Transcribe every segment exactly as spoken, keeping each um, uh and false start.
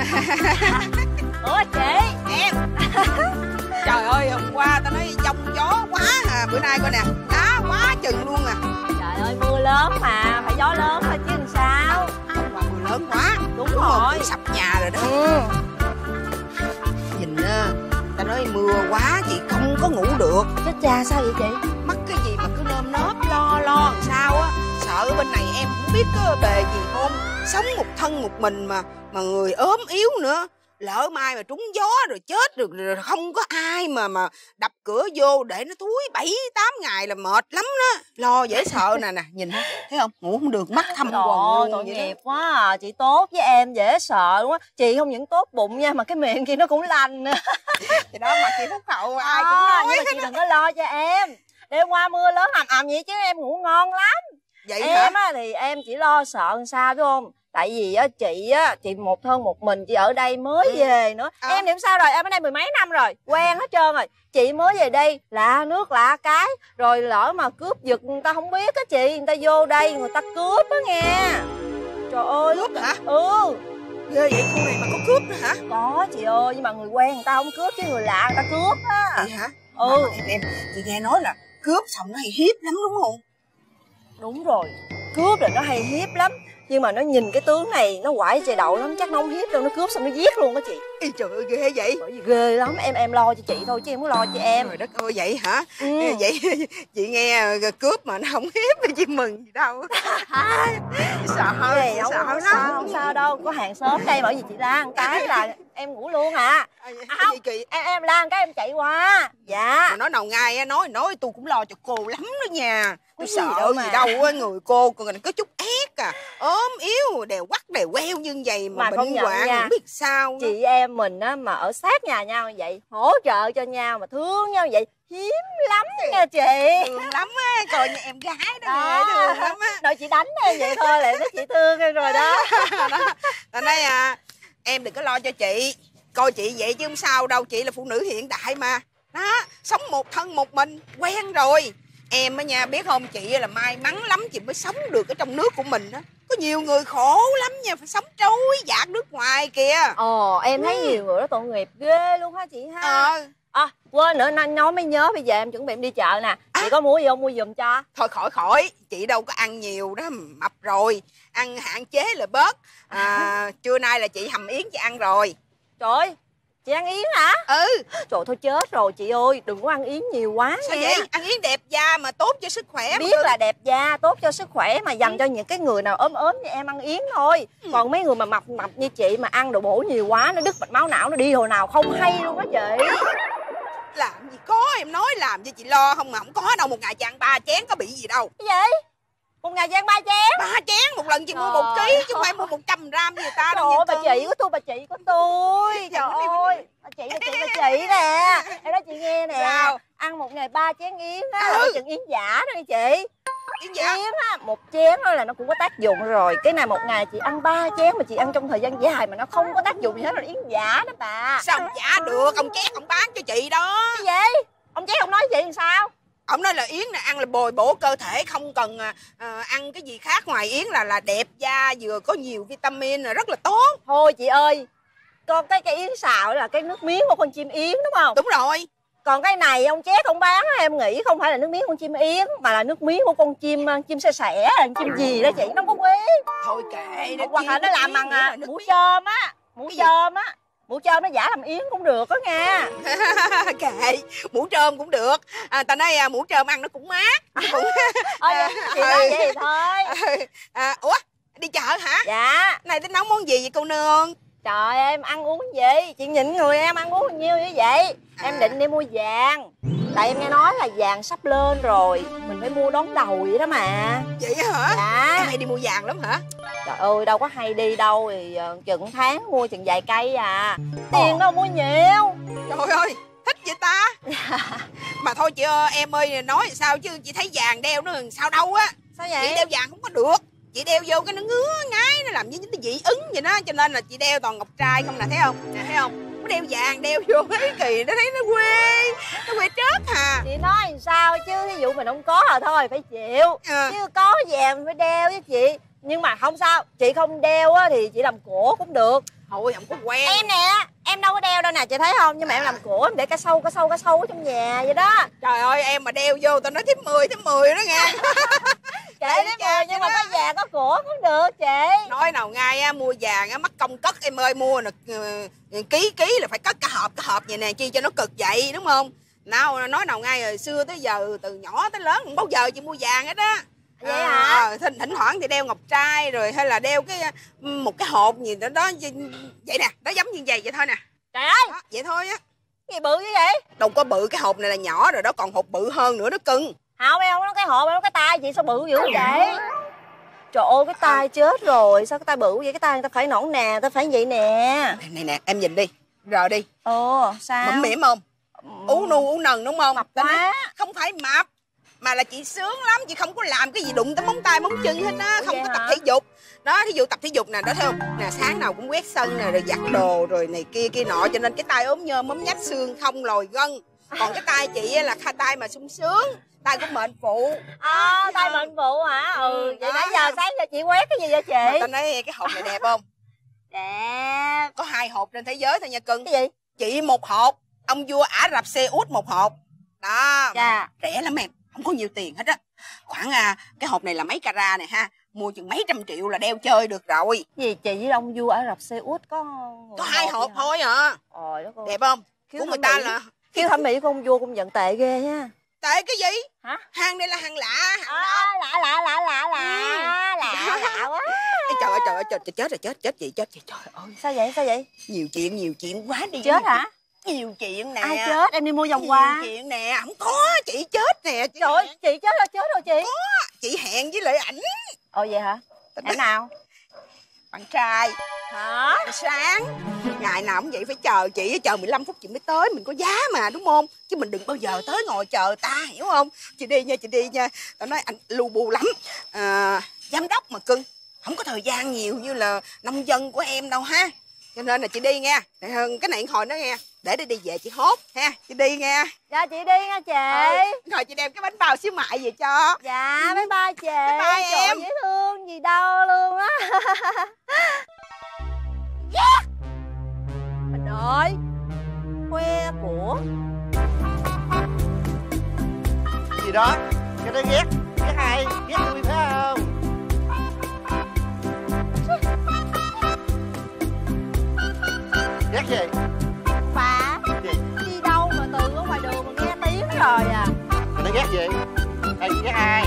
Ủa chị? Em. Trời ơi, hôm qua tao nói giông gió quá à. Bữa nay coi nè, đá quá chừng luôn à. Trời ơi, mưa lớn mà, phải gió lớn thôi chứ làm sao. Hôm qua mưa lớn quá. Đúng, Đúng rồi. Sập nhà rồi đó. Ừ. Nhìn á, tao nói mưa quá chị không có ngủ được. Chết cha, sao vậy chị? Mắc cái gì mà cứ nơm nớp lo lo làm sao á. Sợ bên này em không biết có bề gì không. Sống một thân một mình mà mà người ốm yếu nữa. Lỡ mai mà trúng gió rồi chết được rồi không có ai mà mà đập cửa vô để nó thúi bảy tám ngày là mệt lắm đó. Lo dễ sợ nè nè, nhìn thấy, thấy không? Ngủ không được, mắt thâm quầng luôn. Tội nghiệp quá à. Chị tốt với em dễ sợ luôn á. Chị không những tốt bụng nha, mà cái miệng kia nó cũng lành nữa. Thì đó mà chị phúc hậu ai à, cũng nói. Nhưng mà chị đừng có lo cho em. Đêm qua mưa lớn ầm ầm vậy chứ em ngủ ngon lắm. Vậy em hả? á thì em chỉ lo sợ làm sao biết không? Tại vì á chị á, chị một thân một mình, chị ở đây mới ừ. về nữa à. Em thì sao rồi, em ở đây mười mấy năm rồi, quen hết trơn rồi. Chị mới về đây, lạ nước lạ cái. Rồi lỡ mà cướp giật người ta không biết á chị. Người ta vô đây, người ta cướp á nghe. Trời ơi. Cướp hả? Ừ. Ghê vậy, khu này mà có cướp nữa hả? Có chị ơi, nhưng mà người quen người ta không cướp chứ người lạ người ta cướp á. Vậy hả? Ừ. Mà em, em, chị nghe nói là cướp xong nó hay hiếp lắm đúng không? Đúng rồi, cướp là nó hay hiếp lắm. Nhưng mà nó nhìn cái tướng này nó quải trời đậu lắm, chắc nó không hiếp đâu, nó cướp xong nó giết luôn á chị. Ê trời ơi ghê vậy. Bởi vì ghê lắm, em em lo cho chị thôi chứ em có lo cho em. Trời đất ơi vậy hả? Ừ. Vậy chị nghe cướp mà nó không hiếp thì chị mừng gì đâu. Sợ Gì, chị không, sợ không, lắm. sao, không sao đâu, có hàng xóm đây bởi vì chị la một cái là em ngủ luôn à. À, không, kỳ... em em la một cái em chạy qua. Dạ. Mà nói nào ngay nói nói tôi cũng lo cho cô lắm đó nha. Tôi sợ đâu gì đâu á, người cô còn có chút ép à, ốm yếu đèo quắc đèo queo như vậy mà, mà bệnh hoạn không biết sao. Chị em mình á mà ở sát nhà nhau như vậy, hỗ trợ cho nhau mà thương nhau vậy hiếm lắm nha chị. Thương lắm á, coi như em gái đó, đó. Thương lắm á. Đợi chị đánh em vậy thôi là nó chị thương em rồi đó. Tao nói à, em đừng có lo cho chị, coi chị vậy chứ không sao đâu, chị là phụ nữ hiện đại mà. Đó, sống một thân một mình quen rồi. Em á nha, biết không, chị là may mắn lắm chị mới sống được ở trong nước của mình đó. Có nhiều người khổ lắm nha, phải sống trối dạt nước ngoài kìa. Ồ, em thấy ừ. nhiều người đó tội nghiệp ghê luôn hả chị ha. Ờ. À, quên nữa, nói mới nhớ bây giờ em chuẩn bị em đi chợ nè. À. Chị có mua gì không, mua giùm cho. Thôi khỏi khỏi, chị đâu có ăn nhiều đó, mập rồi. Ăn hạn chế là bớt. À, trưa nay là chị hầm yến chị ăn rồi. Trời ơi, chị ăn yến hả? Ừ. Trời thôi chết rồi chị ơi, đừng có ăn yến nhiều quá. Sao nghe. vậy? Ăn yến đẹp da mà tốt cho sức khỏe. Biết là đẹp da, tốt cho sức khỏe mà dành ừ. cho những cái người nào ốm ốm như em ăn yến thôi. Ừ. Còn mấy người mà mập mập như chị mà ăn đồ bổ nhiều quá, nó đứt mạch máu não, nó đi hồi nào không hay luôn á chị. Làm gì có, em nói làm cho chị lo không mà không có đâu. Một ngày chị ăn ba chén có bị gì đâu. Cái gì? Một ngày chị ăn ba chén? Ba chén, một lần chị mua một ký chứ không phải mua một trăm gram như người ta đâu. Trời ơi, bà chị của tôi, bà chị của tôi. Trời ơi, bà chị, bà chị, bà chị nè. Em nói chị nghe nè. Sao? Ăn một ngày ba chén yến á, ừ. là chừng yến giả đó nha chị. Yến giả? Yến á, một chén thôi là nó cũng có tác dụng rồi. Cái này một ngày chị ăn ba chén mà chị ăn trong thời gian dài mà nó không có tác dụng gì hết, là yến giả đó bà. Sao ông giả được, ông chén ông bán cho chị đó. Cái gì? Ông chén ông nói chị làm sao? Ông nói là yến này ăn là bồi bổ cơ thể, không cần à, ăn cái gì khác ngoài yến là là đẹp da, vừa có nhiều vitamin là rất là tốt. Thôi chị ơi, con cái cái yến xào là cái nước miếng của con chim yến đúng không? Đúng rồi. Còn cái này ông chét ông bán em nghĩ không phải là nước miếng con chim yến mà là nước miếng của con chim chim xe sẻ, chim gì đó chị, nó không có quý. Thôi kệ nó, hoặc là nó làm bằng à, mũ chôm á, mũ chôm á. Mũ trơm nó giả làm yến cũng được đó nha. Kệ, mũ trơm cũng được. À, ta nói à, mũ trơm ăn nó cũng mát. Cũng... Ôi, à, chị nói vậy thì thôi. À, ủa, đi chợ hả? Dạ. Này tính nấu món gì vậy cô nương? Trời em ăn uống gì? Chị nhịn người em ăn uống nhiêu như vậy? À. Em định đi mua vàng. Tại em nghe nói là vàng sắp lên rồi, mình phải mua đón đầu vậy đó mà. Vậy hả? Dạ. Em hay đi mua vàng lắm hả? Trời ơi, đâu có hay đi đâu, thì uh, chừng tháng mua chừng vài cây à. Tiền đâu mua nhiều. Trời ơi, thích vậy ta. Mà thôi chị ơi, em ơi, nói sao chứ chị thấy vàng đeo nó sao đâu á. Sao vậy? Chị đeo vàng không có được. Chị đeo vô cái nó ngứa ngái, nó làm như cái dị ứng vậy đó. Cho nên là chị đeo toàn ngọc trai không nè, thấy không? Nè, thấy không? Nó đeo vàng, đeo vô thấy kỳ, nó thấy nó quê. Nó quê trớt hà. Chị nói làm sao chứ, ví dụ mình không có là thôi, phải chịu. À. Chứ có vàng phải đeo với chị. Nhưng mà không sao, chị không đeo á thì chị làm cổ cũng được. Thôi không có quen. Em nè, em đâu có đeo đâu nè, chị thấy không? Nhưng mà em làm của em để cá sâu, cá sâu, cá sâu ở trong nhà vậy đó. Trời ơi, em mà đeo vô tao nói thím mười, thím mười đó nghe. Kệ thím mười nhưng mà có vàng có của cũng được chị. Nói nào ngay á, mua vàng á, mắc công cất em ơi, mua nè ký ký là phải cất cả hộp, cả hộp vậy nè, chi cho nó cực vậy đúng không? Nào nói nào ngay rồi xưa tới giờ, từ nhỏ tới lớn không bao giờ chị mua vàng hết á. Vậy à, hả? Thỉnh, thỉnh thoảng thì đeo ngọc trai rồi hay là đeo cái một cái hộp gì đó đó vậy nè, đó giống như vậy vậy thôi nè. Trời ơi, đó, vậy thôi á. gì bự như vậy? Đâu có bự, cái hộp này là nhỏ rồi đó, còn hộp bự hơn nữa đó cưng. Không em không có cái hộp, em có cái tay chị sao bự dữ vậy? Trời ơi cái tay chết rồi, sao cái tay bự vậy? Cái tay người ta phải nõn nè, người ta phải vậy nè. Này nè, em nhìn đi, rờ đi. Ồ sao? Mẫm mỉm không? Ú nu ú nần đúng không? Mập quá. Không phải mập, mà là chị sướng lắm, chị không có làm cái gì đụng tới móng tay móng chân hết á, không có tập thể dục. Đó, thí dụ tập thể dục nè, đó thấy không? Nè, sáng nào cũng quét sân nè, rồi giặt đồ rồi này kia kia nọ, cho nên cái tay ốm nhôm ốm nhách xương không lồi gân. Còn cái tay chị là khai tay mà sung sướng, tay của mệnh phụ. À, tay mệnh phụ hả? Ừ, vậy nãy giờ sáng giờ chị quét cái gì vậy chị? Mà tao nói cái hộp này đẹp không? Đẹp. Có hai hộp trên thế giới thôi nha cưng. Cái gì? Chị một hộp, ông vua Ả Rập Xê Út một hộp. Đó, dạ. Rẻ lắm em, không có nhiều tiền hết á. Khoảng à, cái hộp này là mấy carat này ha, mua chừng mấy trăm triệu là đeo chơi được rồi. Gì chị với ông vua Ả Rập Xê Út có có hai hộp thôi à. Trời đất ơi. Đẹp không? Khiếu của người ta Mỹ. là Khiếu thẩm mỹ của ông vua cũng giận tệ ghê nha. Tệ cái gì? Hả? Hàng này là hàng lạ, hàng à, lạ lạ lạ lạ lạ ừ. lạ lạ quá. Ê, trời ơi trời ơi trời, trời, chết rồi chết chết chị chết chị, trời ơi sao vậy sao vậy? Nhiều chuyện nhiều chuyện quá đi. Chết hả? Nhiều chuyện nè. Ai chết? Em đi mua vòng qua. Nhiều chuyện nè, không có, chị chết nè. Chị trời ơi chị chết là chết rồi chị. Có, chị hẹn với lại ảnh. Ồ vậy hả? Ảnh nào? Bạn trai. Hả? Sáng ngày nào cũng vậy, phải chờ chị, chờ mười lăm phút chị mới tới, mình có giá mà đúng không? Chứ mình đừng bao giờ tới ngồi chờ ta, hiểu không? Chị đi nha, chị đi nha. Tao nói anh lu bu lắm à, giám đốc mà cưng, không có thời gian nhiều như là nông dân của em đâu ha, cho nên là chị đi nha. Cái này hồi đó nghe, để đi đi về chị hốt ha, chị đi nha. Dạ chị đi nha chị. Ừ, rồi chị đem cái bánh bao xíu mại về cho. Dạ bye bye chị. Bye bye trời em. Dễ thương gì đâu luôn á. Yeah. Mình ơi, khoe của gì đó, cái đó ghét, ghét ai, ghét tôi phải không? Ghét gì? bà Gì? đi đâu mà từ ở ngoài đường mà nghe tiếng rồi à? Nó ghét gì? Đây ghét ai?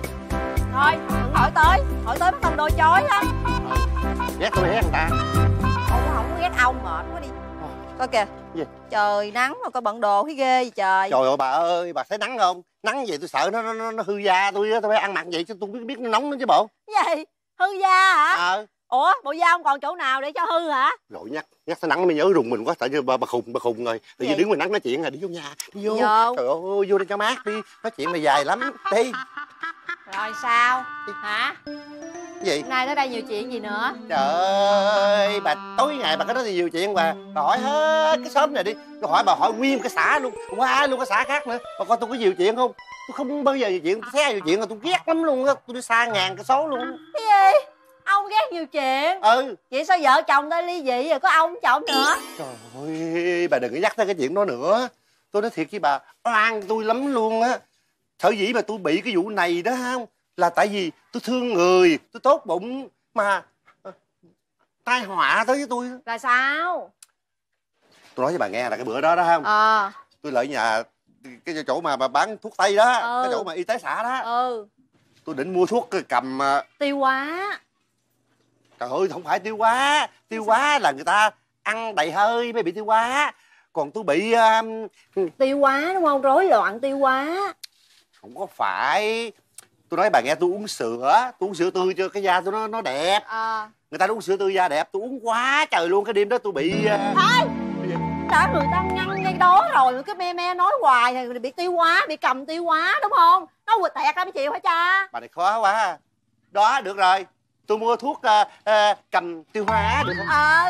Thôi đừng hỏi tới, hỏi tới bắt ông đôi chói á. Ừ. Ghét tôi ghét người ta. Ông không có ghét ông, mệt quá đi. Coi kìa. Gì? Trời nắng mà coi bận đồ thấy ghê gì trời. Trời ơi bà ơi, bà thấy nắng không? Nắng vậy tôi sợ nó nó, nó hư da tôi á, tôi phải ăn mặc vậy chứ tôi biết biết nó nóng nữa chứ bộ. Cái gì? Hư da hả? Ờ. Ủa bộ da ông còn chỗ nào để cho hư hả? Rồi nhắc nhắc tới nắng mới nhớ rùng mình quá, tại vì bà, bà khùng bà khùng rồi. Tự nhiên đứng ngoài nắng nói chuyện rồi, đi vô nhà, đi vô. Vô. Trời ơi, vô đi cho mát đi, nói chuyện mà dài lắm. Đi. Rồi sao? Hả? Gì? Hôm nay tới đây nhiều chuyện gì nữa? Trời ơi, bà tối ngày bà có nói nhiều chuyện bà, bà hỏi hết cái xóm này đi, tôi hỏi bà hỏi nguyên cái xã luôn, qua luôn cái xã khác nữa, bà coi tôi có nhiều chuyện không? Tôi không bao giờ nhiều chuyện, tôi thấy nhiều chuyện là tôi ghét lắm luôn á, tôi đi xa ngàn cái số luôn. Cái gì? Ông ghét nhiều chuyện? Ừ. Vậy sao vợ chồng ta ly dị rồi có ông chồng nữa? Trời ơi, bà đừng có nhắc tới cái chuyện đó nữa. Tôi nói thiệt với bà, oan tôi lắm luôn á. Sở dĩ mà tôi bị cái vụ này đó không, là tại vì tôi thương người, tôi tốt bụng mà tai họa tới với tôi. Là sao? Tôi nói với bà nghe là cái bữa đó đó không, Ờ. tôi lại nhà cái chỗ mà bà bán thuốc tây đó, ừ. cái chỗ mà y tế xã đó. Ừ. Tôi định mua thuốc cầm tiêu hóa. Trời ơi, không phải tiêu hóa. Tiêu hóa là người ta ăn đầy hơi mới bị tiêu hóa, còn tôi bị uh... tiêu hóa đúng không? Rối loạn tiêu hóa. Không có phải. Tôi nói bà nghe, tôi uống sữa, tôi uống sữa tươi cho cái da tôi nó nó đẹp. À. Người ta uống sữa tươi da đẹp, tôi uống quá trời luôn. Cái đêm đó tôi bị uh... thôi đã người ta ngăn ngay đó rồi, cứ me me nói hoài thì bị tiêu hóa, bị cầm tiêu hóa đúng không? Nó quỵt tẹt ra mới chịu hả cha? Bà này khó quá. Đó, được rồi, tôi mua thuốc uh, uh, cầm tiêu hóa được không? Ờ.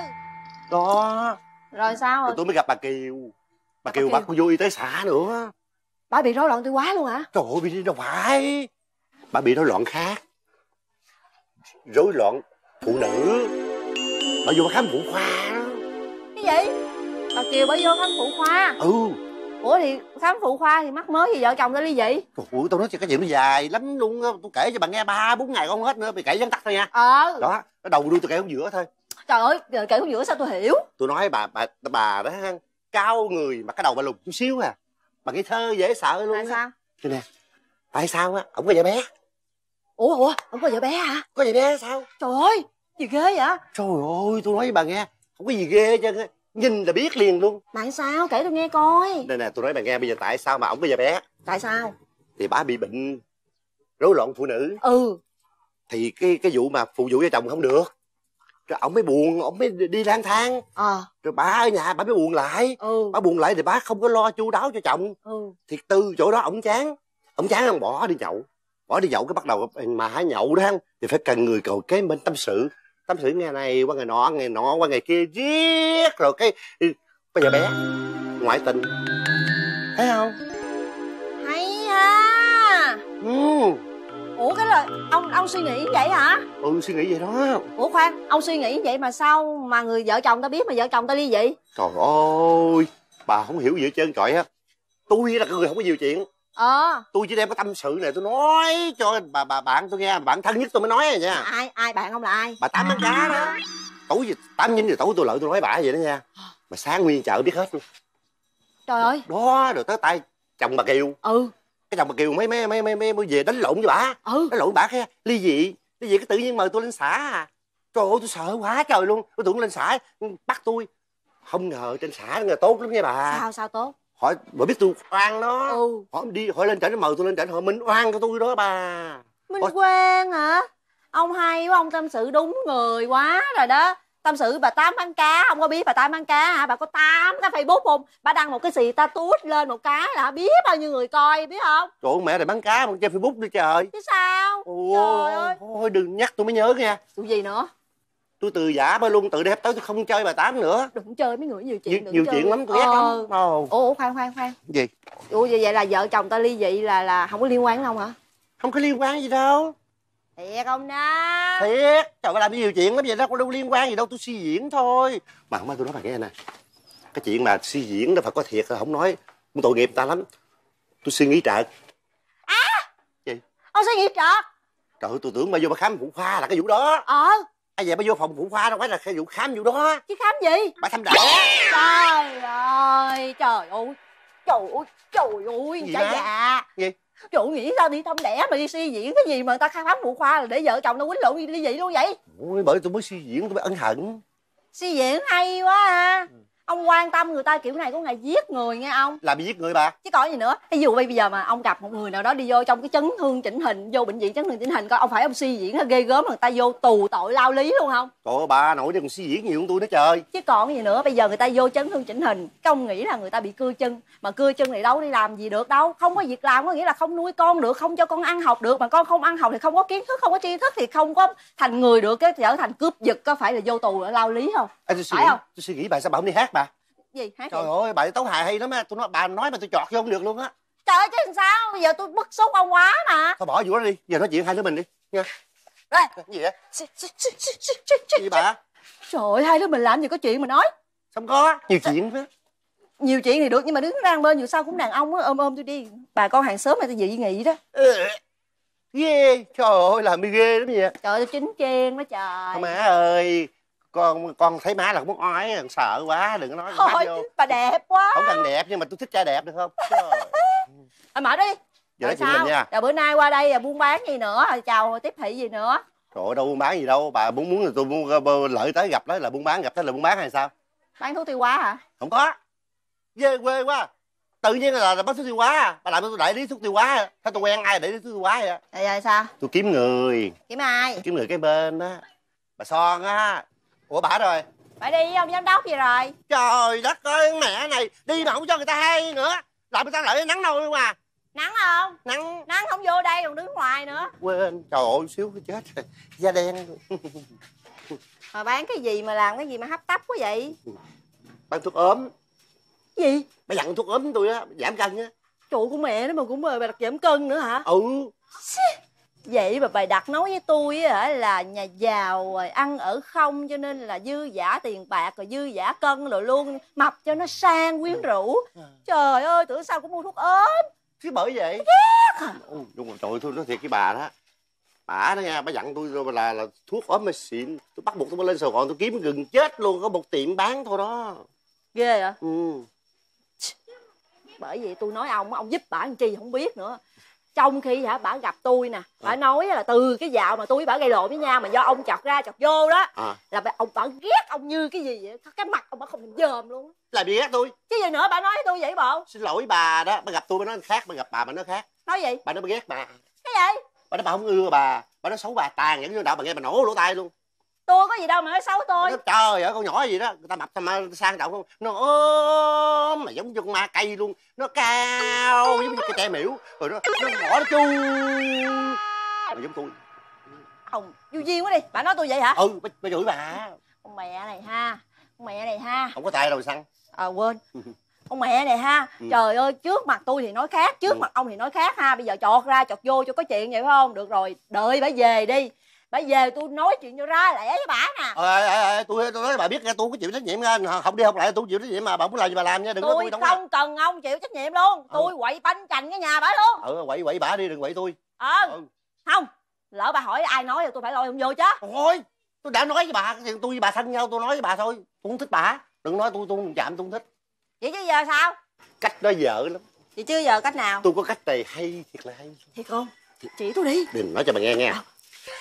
Đó. Rồi sao rồi? Rồi tôi mới gặp bà Kiều. Bà, bà Kiều, Kiều bà cũng vô y tế xã nữa. Bà bị rối loạn tiêu hóa luôn hả? Trời ơi, bị đâu phải. Bà bị rối loạn khác. Rối loạn phụ nữ. bà vô bà khám phụ khoa đó. Cái gì? Bà Kiều bà vô khám phụ khoa? Ừ. Ủa thì khám phụ khoa thì mắc mới gì vợ chồng ta ly dị? Ủa tôi nói cho cái chuyện nó dài lắm luôn á, tôi kể cho bà nghe ba bốn ngày không hết nữa, bị kể vắn tắt thôi nha. Ờ. Đó, nó đầu đuôi tôi kể không giữa thôi. Trời ơi, kể không giữa sao tôi hiểu? Tôi nói bà bà bà đó cao người mà cái đầu bà lùn chút xíu à, bà ngây thơ dễ sợ luôn. Tại sao? Thế nè, tại sao á, ổng có vợ bé. Ủa ủa, ổng có vợ bé hả? Có vợ bé sao? Trời ơi, gì ghê vậy? Trời ơi, tôi nói với bà nghe, không có gì ghê hết trơn á, nhìn là biết liền luôn. Tại sao? Kể tôi nghe coi. Đây nè, tôi nói bà nghe bây giờ tại sao mà ổng có vợ bé. Tại sao? Thì bà bị bệnh rối loạn phụ nữ. Ừ. Thì cái cái vụ mà phụ vụ cho chồng không được, rồi ổng mới buồn, ổng mới đi lang thang. Ờ. Rồi bà ở nhà bà mới buồn lại. Ừ. Bà buồn lại thì bà không có lo chu đáo cho chồng. Ừ. Thì từ chỗ đó ổng chán, ổng chán không bỏ đi nhậu, bỏ đi nhậu cái bắt đầu mà hãy nhậu đó thì phải cần người cầu kế bên tâm sự, tâm sự ngày này qua ngày nọ, ngày nọ qua ngày kia riết rồi cái bây giờ bé ngoại tình, thấy không? Hay ha. Ừ. Ủa cái là ông ông suy nghĩ vậy hả? Ừ, suy nghĩ vậy đó. Ủa khoan, ông suy nghĩ vậy mà sao mà người vợ chồng ta biết mà vợ chồng ta ly dị? Trời ơi, bà không hiểu gì hết trơn trọi á. Tôi là người không có nhiều chuyện. Ờ. Tôi chỉ đem cái tâm sự này tôi nói cho bà bà bạn tôi nghe, bạn thân nhất tôi mới nói rồi nha. Ai ai bạn ông là ai? Bà Tám bán cá đó. Tối gì tám chín giờ tối tôi lợi tôi nói bà vậy đó nha. Mà sáng nguyên chợ biết hết luôn. Trời ơi. Đó, rồi tới tay chồng bà Kiều. Ừ. Cái chồng bà Kiều mấy mấy mấy mấy mấy về đánh lộn với bà. Ừ. Đánh lộn bà cái ly dị, ly dị cái tự nhiên mời tôi lên xã à. Trời ơi tôi sợ quá trời luôn. Tôi tưởng lên xã bắt tôi. Không ngờ trên xã nó tốt lắm nha bà. Sao sao tốt? Họ bà biết tôi oan nó. Ừ. Họ đi hỏi lên trển nó mời tôi lên trển họ minh oan cho tôi đó bà. Minh Ôi. Quang hả? Ông hay quá, ông tâm sự đúng người quá rồi đó. Tâm sự bà Tám bán cá, ông có biết bà Tám bán cá hả? Bà có tám cái Facebook không? Bà đăng một cái gì ta tút lên một cái là biết bao nhiêu người coi, biết không? Trời ơi, mẹ này bán cá mà trên Facebook nữa trời. Chứ sao? Ôi, Trời ơi. Thôi đừng nhắc tôi mới nhớ nha. Tụi gì nữa? Tôi từ giả ba luôn, từ đây tới tôi không chơi bà Tám nữa. Đừng chơi mấy người nhiều chuyện. Nhiều, đừng nhiều chơi. chuyện lắm tôi ghét ờ. lắm. Ồ. Ủa khoan khoan khoan. Gì? Ủa vậy, vậy là vợ chồng ta ly dị là là không có liên quan đến ông hả? Không có liên quan gì đâu. Thiệt không đó? Thiệt. Trời ơi làm nhiều chuyện lắm vậy đó, có đâu liên quan gì đâu, tôi suy diễn thôi. Mà không ai tôi nói bà nghe nè. Cái chuyện mà suy diễn đó phải có thiệt, không nói cũng tội nghiệp người ta lắm. Tôi suy nghĩ trợt. À. Gì? Ông suy nghĩ trợt? Trời ơi tôi tưởng bà vô bà khám phụ khoa là cái vụ đó. Ờ. Ai vậy bà vô phòng phụ khoa đâu phải là cái vụ khám vụ đó. Chứ khám gì? Bà thăm đẻ. Trời ơi, trời ơi. Trời ơi, trời ơi, Gì cha đó? già. Gì? Trời ơi, nghĩ sao đi thăm đẻ mà đi suy diễn cái gì mà người ta khám phụ khoa là để vợ chồng nó quýnh lộn ly dị luôn vậy? Ôi bởi tôi mới suy diễn tôi mới ân hận. Suy diễn hay quá ha. Ông quan tâm người ta kiểu này có ngày giết người nghe ông. Là bị giết người bà. Chứ còn gì nữa. Ví dụ bây giờ mà ông gặp một người nào đó đi vô trong cái chấn thương chỉnh hình, vô bệnh viện chấn thương chỉnh hình coi ông phải ông suy diễn hay ghê gớm người ta vô tù tội lao lý luôn không? Trời ơi bà nội đừng suy diễn nhiều hơn tôi nữa trời. Chứ còn gì nữa, bây giờ người ta vô chấn thương chỉnh hình, cái ông nghĩ là người ta bị cưa chân, mà cưa chân này đâu đi làm gì được đâu, không có việc làm có nghĩa là không nuôi con được, không cho con ăn học được, mà con không ăn học thì không có kiến thức, không có tri thức thì không có thành người được, cái trở thành cướp giật có phải là vô tù lao lý không? À, tôi suy phải nghĩ, không? tôi suy nghĩ bà sao bà không đi hát bà? Gì hát Trời gì? ơi bà tấu hài hay lắm á, tôi nói bà nói mà tôi chọt vô không được luôn á. Trời ơi chứ làm sao, bây giờ tôi bức xúc ông quá mà. Thôi bỏ vụ đó đi, giờ nói chuyện hai đứa mình đi nha. Đây. Cái gì vậy? Gì Gì bà? Trời ơi, hai đứa mình làm gì có chuyện mà nói. Không có, nhiều chuyện đó. Nhiều chuyện thì được nhưng mà đứng ra bên dù sao cũng đàn ông á, ôm ôm tôi đi. Bà con hàng xóm này tôi dị nghị đó. Ừ. Ghê, trời ơi làm gì ghê lắm vậy. Trời ơi tôi chính chen đó trời. Thôi má ơi, con con thấy má là cũng muốn ói, sợ quá, đừng có nói Thôi má vô. bà đẹp quá. Không cần đẹp nhưng mà tôi thích trai đẹp được không? Trời. Thôi mở đi. Giờ nói Rồi chuyện mình nha. Rồi bữa nay qua đây là buôn bán gì nữa, rồi chào tiếp thị gì nữa. Trời ơi đâu buôn bán gì đâu, bà muốn muốn là tôi muốn lợi tới gặp đó là buôn bán, gặp tới là buôn bán hay sao? Bán thuốc tiêu hóa hả? Không có. Ghê quê quá. Tự nhiên là, là bán thuốc tiêu hóa à. Bà làm tôi đại lý thuốc tiêu hóa. Thấy tôi quen ai để lý thuốc tiêu hóa vậy? Rồi, rồi sao? Tôi kiếm người. Kiếm ai? Kiếm người cái bên á. Bà Son á. Ủa bà rồi? Phải đi ông giám đốc gì rồi? Trời đất ơi mẹ này. Đi mà không cho người ta hay nữa. Làm người ta lợi nắng nôi luôn à. Nắng không? Nắng. Nắng không vô đây còn đứng ngoài nữa. Quên. Trời ơi xíu chết rồi. Da đen. Mà bán cái gì mà làm cái gì mà hấp tấp quá vậy? Bán thuốc ốm. Gì? Bà dặn thuốc ốm tôi á. Giảm cân á. Trụ của mẹ nó mà cũng mời bà đặt giảm cân nữa hả? Ừ. Vậy mà bà đặt nói với tôi á là nhà giàu rồi ăn ở không, cho nên là dư dả tiền bạc rồi dư dả cân rồi luôn, mập cho nó sang quyến rũ. Trời ơi, tưởng sao cũng mua thuốc ốm. Chứ bởi vậy ghét à. Ôi, đúng rồi, trời ơi, tôi nói thiệt với bà đó, bà đó nha, bà dặn tôi rồi là là thuốc ốm mà xịn, tôi bắt buộc tôi mới lên Sài Gòn tôi kiếm gần chết luôn, có một tiệm bán thôi đó. Ghê hả? Ừ. Bởi vậy tôi nói ông, ông giúp bả làm chi không biết nữa. Trong khi hả bả gặp tôi nè, bả à. nói là từ cái dạo mà tôi với bả gây lộn với nhau mà do ông chọc ra chọc vô đó, à. là ông bả ghét ông như cái gì vậy, cái mặt ông bả không thèm dòm luôn. Làm gì ghét tôi? Chứ gì nữa, bà nói với tôi vậy bộ. Xin lỗi bà đó, bà gặp tôi bà nói khác, bà gặp bà bà nói khác. Nói gì? Bà nói bà ghét bà. Cái gì? Bà nói bà không ưa bà, bà nói xấu bà tàn nhẫn như đạo, bà nghe bà nổ lỗ tai luôn. Tôi có gì đâu mà nói xấu tôi. Nói, trời ơi con nhỏ gì đó, người ta mập mà sang trọng không, nó ốm mà giống như con ma cây luôn, nó cao giống như cái tre miễu, rồi nó nó ngõ nó chu mà giống tôi. Ông vô duyên quá đi, bà nói tôi vậy hả? Ừ, bà chửi bà. Con mẹ này ha, con mẹ này ha. Không có tay đâu xăng. Ờ à, quên. Con mẹ này ha, ừ. Trời ơi, trước mặt tôi thì nói khác, trước ừ. mặt ông thì nói khác ha. Bây giờ chọt ra chọt vô cho có chuyện vậy phải không? Được rồi, đợi bà về đi. Bà về tôi nói chuyện cho ra lẽ với bà nè. Ờ, ờ, ờ, tôi tôi nói bà biết nha, tôi có chịu trách nhiệm nha, không đi học lại tôi chịu trách nhiệm mà, bà muốn làm gì bà làm nha, đừng tôi có tôi không không cần ông chịu trách nhiệm luôn, tôi ừ. quậy banh chành cái nhà bà luôn. Ừ, quậy quậy bà đi, đừng quậy tôi. Ờ, ừ. Không, lỡ bà hỏi ai nói thì tôi phải lôi ông vô chứ. Thôi, tôi đã nói với bà, tôi với bà thân nhau, tôi nói với bà thôi, tôi không thích bà, đừng nói tôi, tôi không chạm, tôi không thích. Vậy chứ giờ sao? Cách đó dở lắm. Vậy chứ giờ cách nào? Tôi có cách này hay, thiệt là hay. Thiệt không? Chỉ tôi đi. Đừng nói cho bà nghe nha. À.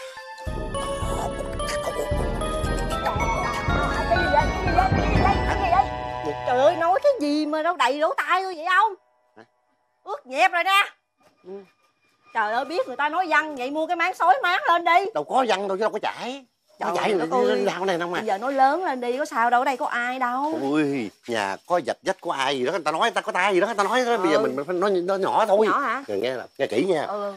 Cái gì vậy? Cái gì vậy? Cái gì vậy? Cái gì vậy? Gì? Trời ơi, nói cái gì mà đâu đầy lỗ tai tôi vậy không? Hả? Ướt nhẹp rồi nè. Ừ. Trời ơi, biết người ta nói văn vậy mua cái máng xối máng lên đi. Đâu có văn đâu chứ đâu có chảy. Nó chảy lên đau này không à. Bây giờ nói lớn lên đi, có sao đâu, ở đây có ai đâu. Ui, nhà có vạch vách có ai gì đó, người ta nói người ta có tay gì đó, người ta nói đó. Ừ. Bây giờ mình, mình phải nói nó nhỏ thôi. Nhỏ hả? Rồi nghe là nghe kỹ nha. Ừ.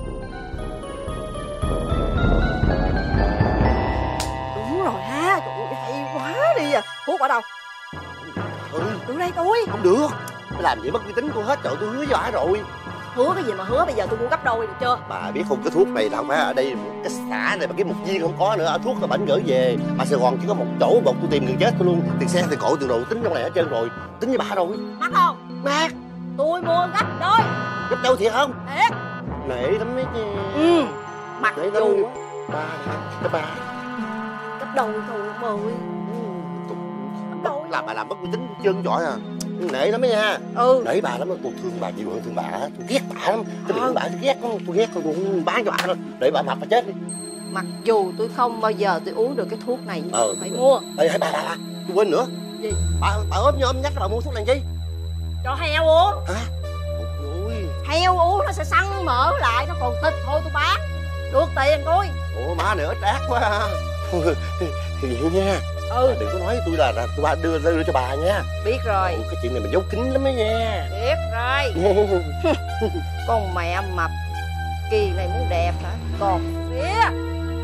Đúng rồi ha, trời ơi, hay quá đi à. Thuốc ở đâu? Ừ. Đưa đây tôi. Không được, phải làm gì mất uy tín tôi hết, trời, tôi hứa với bà rồi. Hứa cái gì mà hứa, bây giờ tôi mua gấp đôi được chưa? Bà biết không, cái thuốc này là không phải ở đây cái xã này mà cái một viên không có nữa, ở thuốc là bển gửi về. Mà Sài Gòn chỉ có một chỗ một tôi tìm gần chết tôi luôn. Tiền xe tiền cộ tiền đồ tính trong này hết trơn rồi, tính với bà rồi. Mắc không? Mắc. Tôi mua gấp đôi. Gấp đôi thiệt không? Thiệt. Nể lắm mấy chứ. Ừ. Mặc dù ba cái ba gấp đôi thôi ông ơi. Gấp đôi làm bà làm mất uy tín chân giỏi à. Nể lắm đó nha. Ừ. Nể bà lắm đó, tôi thương bà chịu hơn thương bà, tôi ghét bà lắm. Cái miệng bà tôi ghét lắm, tôi ghét tôi cũng bán cho bà thôi. Để bà mập bà chết đi. Mặc dù tôi không bao giờ tôi uống được cái thuốc này, ừ. phải mua. Ê, bà, bà, bà, tôi quên nữa. Gì? Bà, bà ốm nhôm nhắc bà mua thuốc này chi? Cho heo uống. Hả? Ôi. Heo uống nó sẽ săn mỡ lại, nó còn thịt thôi tôi bán. Được tiền tôi. Ủa má này ít ác quá à. Thì vậy nha. Ừ. À, đừng có nói với tôi là, là tôi ba đưa, đưa cho bà nha. Biết rồi. Ủa, cái chuyện này mình giấu kín lắm đó nha. Biết rồi. Con mẹ mập kỳ này muốn đẹp hả? Còn phía.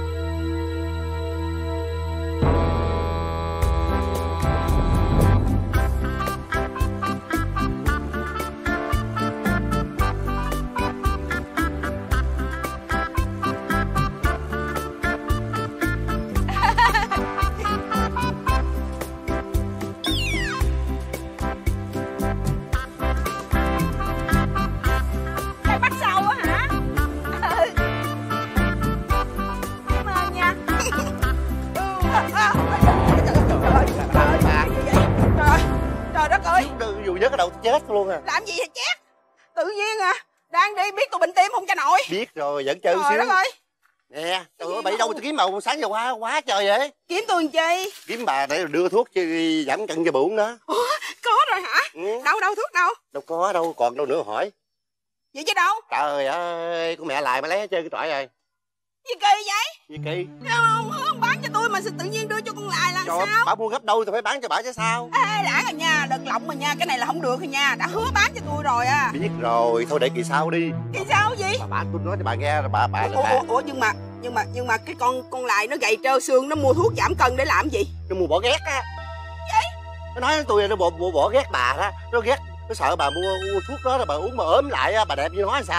Chết luôn à. Làm gì vậy chết? Tự nhiên à. Đang đi biết tôi bệnh tim không cho nổi. Biết rồi, vẫn chơi xíu. Trời đất ơi. Nè, trời ơi, bậy đâu tôi kiếm màu sáng giờ quá quá trời vậy. Kiếm tôi làm chi? Kiếm bà để đưa thuốc chứ giảm cân cho bụng đó. Ủa, có rồi hả? Ừ. Đâu đâu thuốc đâu? Đâu có đâu, còn đâu nữa hỏi. Vậy chứ đâu? Trời ơi, con mẹ lại mà lấy chơi cái trọi rồi. Gì kỳ vậy? Gì kỳ? Không, không bán cho tôi mà tự nhiên đưa cho con lại là trời sao? Bà mua gấp đôi tôi phải bán cho bà chứ sao? Ê, đã rồi nha, đừng lộng mà nha, cái này là không được rồi nha, đã hứa bán cho tôi rồi à. Biết rồi, thôi để kỳ sau đi. Kỳ sau gì? Bà, bà tôi nói cho bà nghe rồi bà bà. Ủa, ủa, ủa nhưng mà nhưng mà nhưng mà cái con con lại nó gầy trơ xương, nó mua thuốc giảm cân để làm gì? Nó mua bỏ ghét á. Gì? Nó nói với tôi nó bỏ, bỏ, bỏ ghét bà đó, nó ghét, nó sợ bà mua, mua thuốc đó là bà uống mà ốm lại á, bà đẹp như nó sao?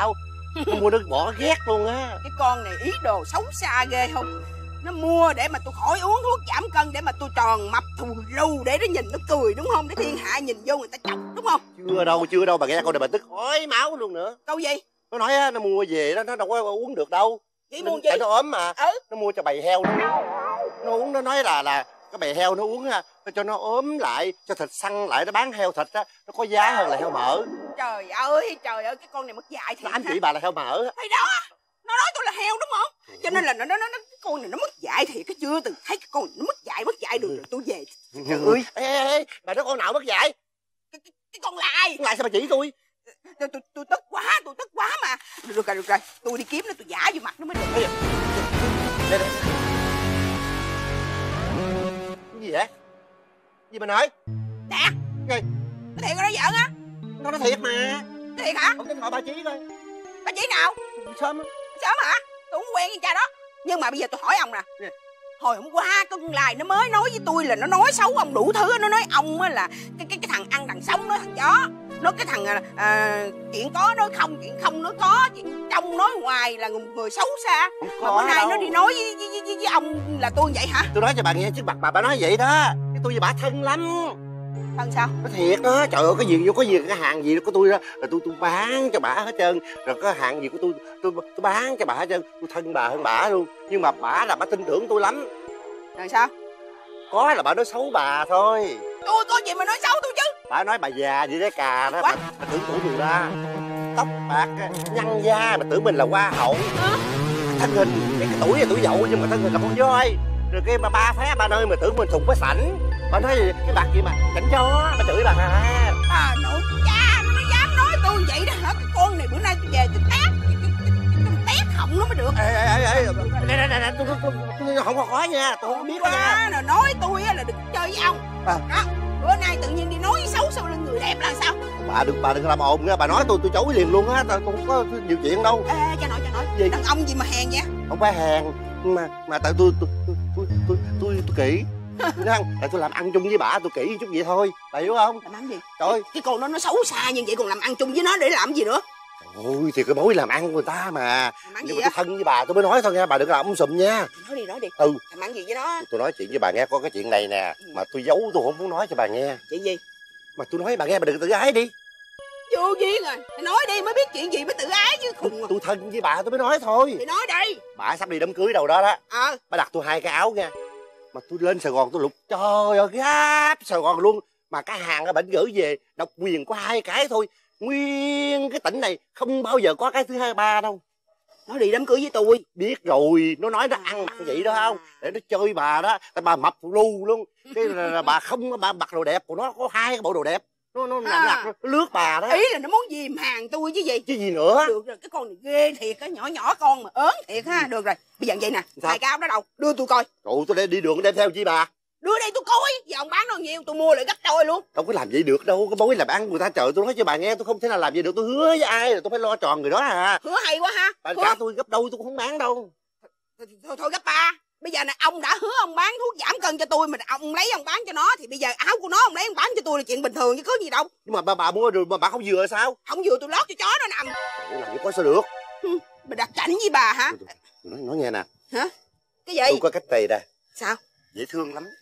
Nó mua nó bỏ ghét luôn á. Cái con này ý đồ xấu xa ghê không? Nó mua để mà tôi khỏi uống thuốc giảm cân, để mà tôi tròn mập thù lù, để nó nhìn nó cười đúng không? Để thiên hạ nhìn vô người ta chọc đúng không? Chưa đâu, chưa đâu, bà nghe câu này bà tức ói máu luôn nữa. Câu gì? Nó nói á, nó mua về đó, nó đâu có uống được đâu. Vậy mua gì? Tại nó ốm mà. Ừ. Nó mua cho bầy heo nó, nó uống, nó nói là là cái bầy heo nó uống á, nó cho nó ốm lại, cho thịt săn lại, nó bán heo thịt á, nó có giá hơn là heo mỡ. Trời ơi, trời ơi, cái con này mất dạy thiệt. Nó anh chị bà là heo mỡ. Thì đó, nó nói tôi là heo đúng không? Cho nên là nó nó nó cái con này nó mất dạy thiệt, cái chưa từng thấy cái con này nó mất dạy mất dạy được rồi tôi về. Trời ơi, ê, ê, ê, bà nói con nào mất dạy? Cái, cái, cái con lại. Lại sao bà chỉ tôi? Tôi tôi tôi tức quá, tôi tức quá mà. Được, được rồi, được rồi, tôi đi kiếm nó, tôi giả vô mặt nó mới được. Đây, đây, đây. Cái gì vậy? Gì mà nói? Nè. Gì? Nó thiệt nó nói giỡn á? Nó nói thiệt mà. Thiệt hả? Không tin gọi bà Chí coi. Bà chỉ nào? Sớm á. Sớm hả? Tôi không quen với cha đó. Nhưng mà bây giờ tôi hỏi ông nè. Yeah. Hồi hôm qua con Lai nó mới nói với tôi là nó nói xấu ông đủ thứ. Nó nói ông á là cái cái cái thằng ăn đằng sống nói thằng chó. Nói cái thằng à, chuyện có nói không, chuyện không nói có, chuyện trong nói ngoài là người, người xấu xa. Mà bữa nay đâu. Nó đi nói với, với, với, với ông là tôi vậy hả? Tôi nói cho bà nghe chứ, mặt bà bà nói vậy đó. Cái tôi với bà thân lắm. Thân sao? Nó thiệt đó, trời ơi, cái gì vô có gì cái hàng gì của tôi đó là tôi tôi bán cho bà hết trơn. Rồi cái hàng gì của tôi tôi tôi bán cho bà hết trơn. Tôi thân bà hơn bà luôn. Nhưng mà bà là bà tin tưởng tôi lắm. Rồi sao? Có là bà nói xấu bà thôi. Tôi có gì mà nói xấu tôi chứ? Bà nói bà già như cái cà đó, bà, bà tưởng tuổi người ta. Tóc bạc, nhăn da, bà tưởng mình là hoa hậu. Hả? Thân hình, cái, cái tuổi là tuổi dậu nhưng mà thân hình là con voi. Rồi cái bà ba phá ba nơi mà tưởng mình thùng cái sảnh. Bà nói cái bạc gì mà cảnh chó, bà chửi bà hả? À nội cha, nó dám nói tôi vậy đó hả? Cái con này bữa nay tôi về tôi tát, tôi tát họng nó mới được. Ê ê ê ê, nè nè nè, tôi tôi không có khó nha, tôi không biết nha. Rồi nói tôi là đừng chơi với ông. À. Đó, bữa nay tự nhiên đi nói xấu sau lưng người đẹp là sao? Bà đừng bà đừng làm ồn nha, bà nói tôi tôi chối liền luôn á, tôi không có nhiều chuyện đâu. Ê, cha nội cha nội, gì? đàn ông gì mà hèn vậy? Không phải hèn, mà mà tại tôi tôi tôi tôi tôi tôi, tôi kỹ. Tại tôi làm ăn chung với bà tôi kỹ chút vậy thôi, bà hiểu không? Làm ăn gì? Trời ơi, cái con đó nó xấu xa như vậy còn làm ăn chung với nó để làm gì nữa? Ôi thì cái mối làm ăn của người ta mà. Nhưng mà tôi á? thân với bà tôi mới nói thôi nha, bà đừng làm um sùm nha. Nói đi nói đi. Ừ. Làm ăn gì với nó? Tôi nói chuyện với bà nghe, có cái chuyện này nè, ừ. Mà tôi giấu tôi không muốn nói cho bà nghe. Chuyện gì? Mà tôi nói với bà nghe, bà đừng tự ái đi. Vô duyên rồi, nói đi mới biết chuyện gì mới tự ái chứ khùng. Tôi, tôi thân với bà tôi mới nói thôi. Thì nói đi. Bà sắp đi đám cưới đâu đó đó. Ờ. Bà đặt tôi hai cái áo nha. Mà tôi lên Sài Gòn tôi lục trời ơi gáp Sài Gòn luôn. Mà cái hàng ở bển gửi về độc quyền có hai cái thôi. Nguyên cái tỉnh này không bao giờ có cái thứ hai ba đâu. Nó đi đám cưới với tôi. Biết rồi, nó nói nó ăn mặc vậy đó không? Để nó chơi bà đó. Tại bà mập lu luôn. Cái là, là bà không bà mặc đồ đẹp của nó có hai cái bộ đồ đẹp. Nó nó nằm à. nó lướt bà đó. Ý là nó muốn dìm hàng tôi chứ gì. Chứ gì nữa. Được rồi, cái con này ghê thiệt á, nhỏ nhỏ con mà ớn thiệt ha. Được rồi, bây giờ vậy nè, hai cái áo đó đâu, đưa tôi coi. Trời ơi, tôi để đi đường đem theo chi bà? Đưa đây tôi coi, giờ ông bán bao nhiêu tôi mua lại gấp đôi luôn. Đâu có làm vậy được đâu, cái mối làm ăn người ta, trời tôi nói cho bà nghe, tôi không thể nào làm vậy được, tôi hứa với ai là tôi phải lo tròn người đó à. Hứa hay quá ha. Bà trả tôi gấp đôi tôi cũng không bán đâu. Thôi, thôi, thôi gấp ba. Bây giờ này ông đã hứa ông bán thuốc giảm cân cho tôi mà ông lấy ông bán cho nó thì bây giờ áo của nó ông lấy ông bán cho tôi là chuyện bình thường chứ có gì đâu. Nhưng mà bà, bà mua rồi mà bà không vừa sao? Không vừa tôi lót cho chó nó nằm. Ủa, làm vậy có sao được? Bà đặt cảnh với bà hả? Tôi nói, nói nghe nè. Hả? Cái gì? Tôi có cách này nè. Sao? Dễ thương lắm.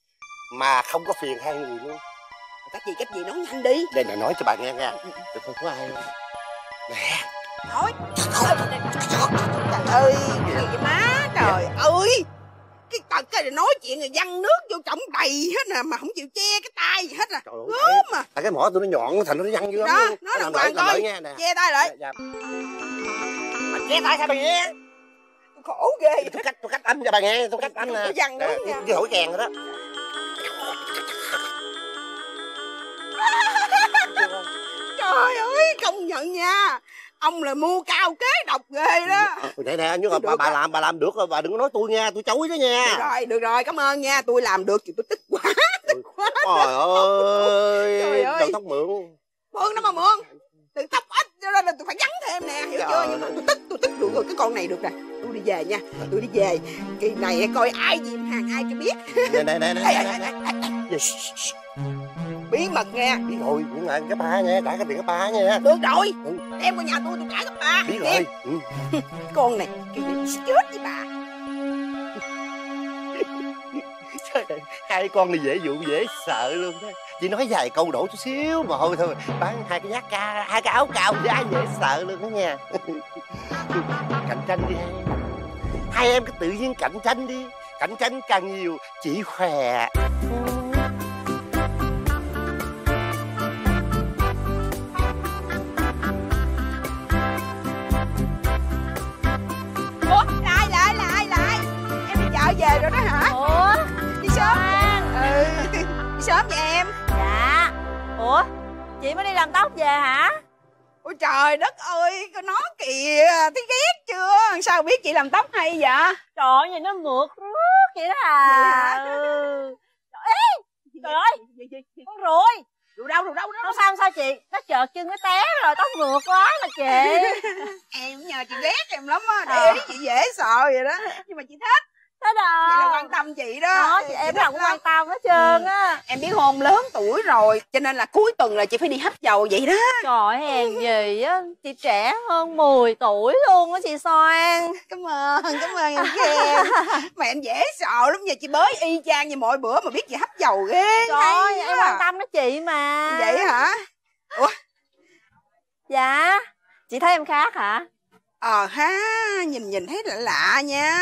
Mà không có phiền hai người luôn. Cách gì cách gì nói nhanh đi. Đây là nói cho bà nghe nha. Tôi không có ai. Nè. Nói. Trời ơi, cái gì vậy má? Trời ơi. Cái tật cái nói chuyện rồi văng nước vô trỏng đầy hết nè mà không chịu che cái tay gì hết à. Gớm mà. Tại cái mỏ tôi nó nhọn thành nó văng dữ lắm. Đó, nó đàng hoàng coi. Che tay lại. Dạ. Mà che tay sao bà nghe? Tôi khổ ghê. Tôi cách tôi cách âm cho bà nghe, tôi cách âm nè. Tôi văng nước nha. Cái thổi kèn rồi đó. Trời ơi, công nhận nha. Ông là mua cao kế độc ghê đó. Nè nè, nhưng mà bà, bà làm bà làm được rồi, bà đừng có nói tôi nha, tôi chối đó nha. Được rồi, được rồi, cảm ơn nha, tôi làm được thì tôi tức quá, tức quá. Trời ơi, Trời ơi. đầu tóc mượn. Mượn nó mà mượn. Từ tóc ít cho nên là tôi phải vắng thêm nè, hiểu chưa? Nhưng mà tôi tức, tôi tức được rồi, cái con này được nè. Tôi đi về nha, tôi đi về. Kỳ này coi ai dìm hàng ai cho biết. Nè nè nè nè. Biết bí mật nha. Biết rồi, nhưng mà cấp ba nha, trả cái tiền cấp ba nha. Được rồi, ừ. em qua nhà tôi tôi trả cấp ba. Biết rồi. Ừ. Con này cái gì chết với bà. Trời ơi, hai con này dễ dụ dễ sợ luôn đó. Chỉ nói vài câu đổ chút xíu mà thôi thôi bán hai cái giáp ca, hai cái áo cao thì ai dễ sợ luôn đó nha. Cạnh tranh đi hai hai em cứ tự nhiên cạnh tranh đi, cạnh tranh càng nhiều chỉ khỏe. Ủa lại lại lại lại em đi chợ về rồi đó hả? Ủa Đi sớm. ừ. Đi sớm vậy em. Dạ. Ủa chị mới đi làm tóc về hả? Ôi trời đất ơi, con nó kìa, thấy ghét chưa? Sao biết chị làm tóc hay vậy? Trời ơi, nhìn nó mượt rước vậy đó à. Vậy hả? Ừ. Ê, trời ơi, con ruồi. Ruồi đâu, ruồi đâu, đâu. Không sao, không sao chị. Nó chợt chân nó té rồi, tóc mượt quá mà chị. Em nhờ chị ghét em lắm á, để à. ý chị dễ sợ vậy đó. Nhưng mà chị thích. Thế rồi. Vậy là quan tâm chị đó. Đó, chị em nào cũng quan tâm hết trơn á. Ừ. Em biết không, lớn tuổi rồi, cho nên là cuối tuần là chị phải đi hấp dầu vậy đó. Trời ơi, hèn gì á, chị trẻ hơn mười tuổi luôn á chị Soan. Cảm ơn, cảm ơn em khen. Mà em dễ sợ lắm nha, chị bới y chang như mọi bữa mà biết chị hấp dầu ghê. Trời ơi, em quan tâm đến chị mà. Vậy hả? Ủa? Dạ, chị thấy em khác hả? Ờ ha, nhìn nhìn thấy lạ lạ nha.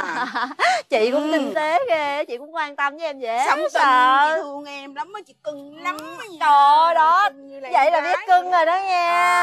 Chị cũng ừ. tinh tế ghê, chị cũng quan tâm với em dễ Sống tình, sợ. chị thương em lắm á, chị cưng lắm á. Trời đó, vậy là biết cưng rồi đó nha.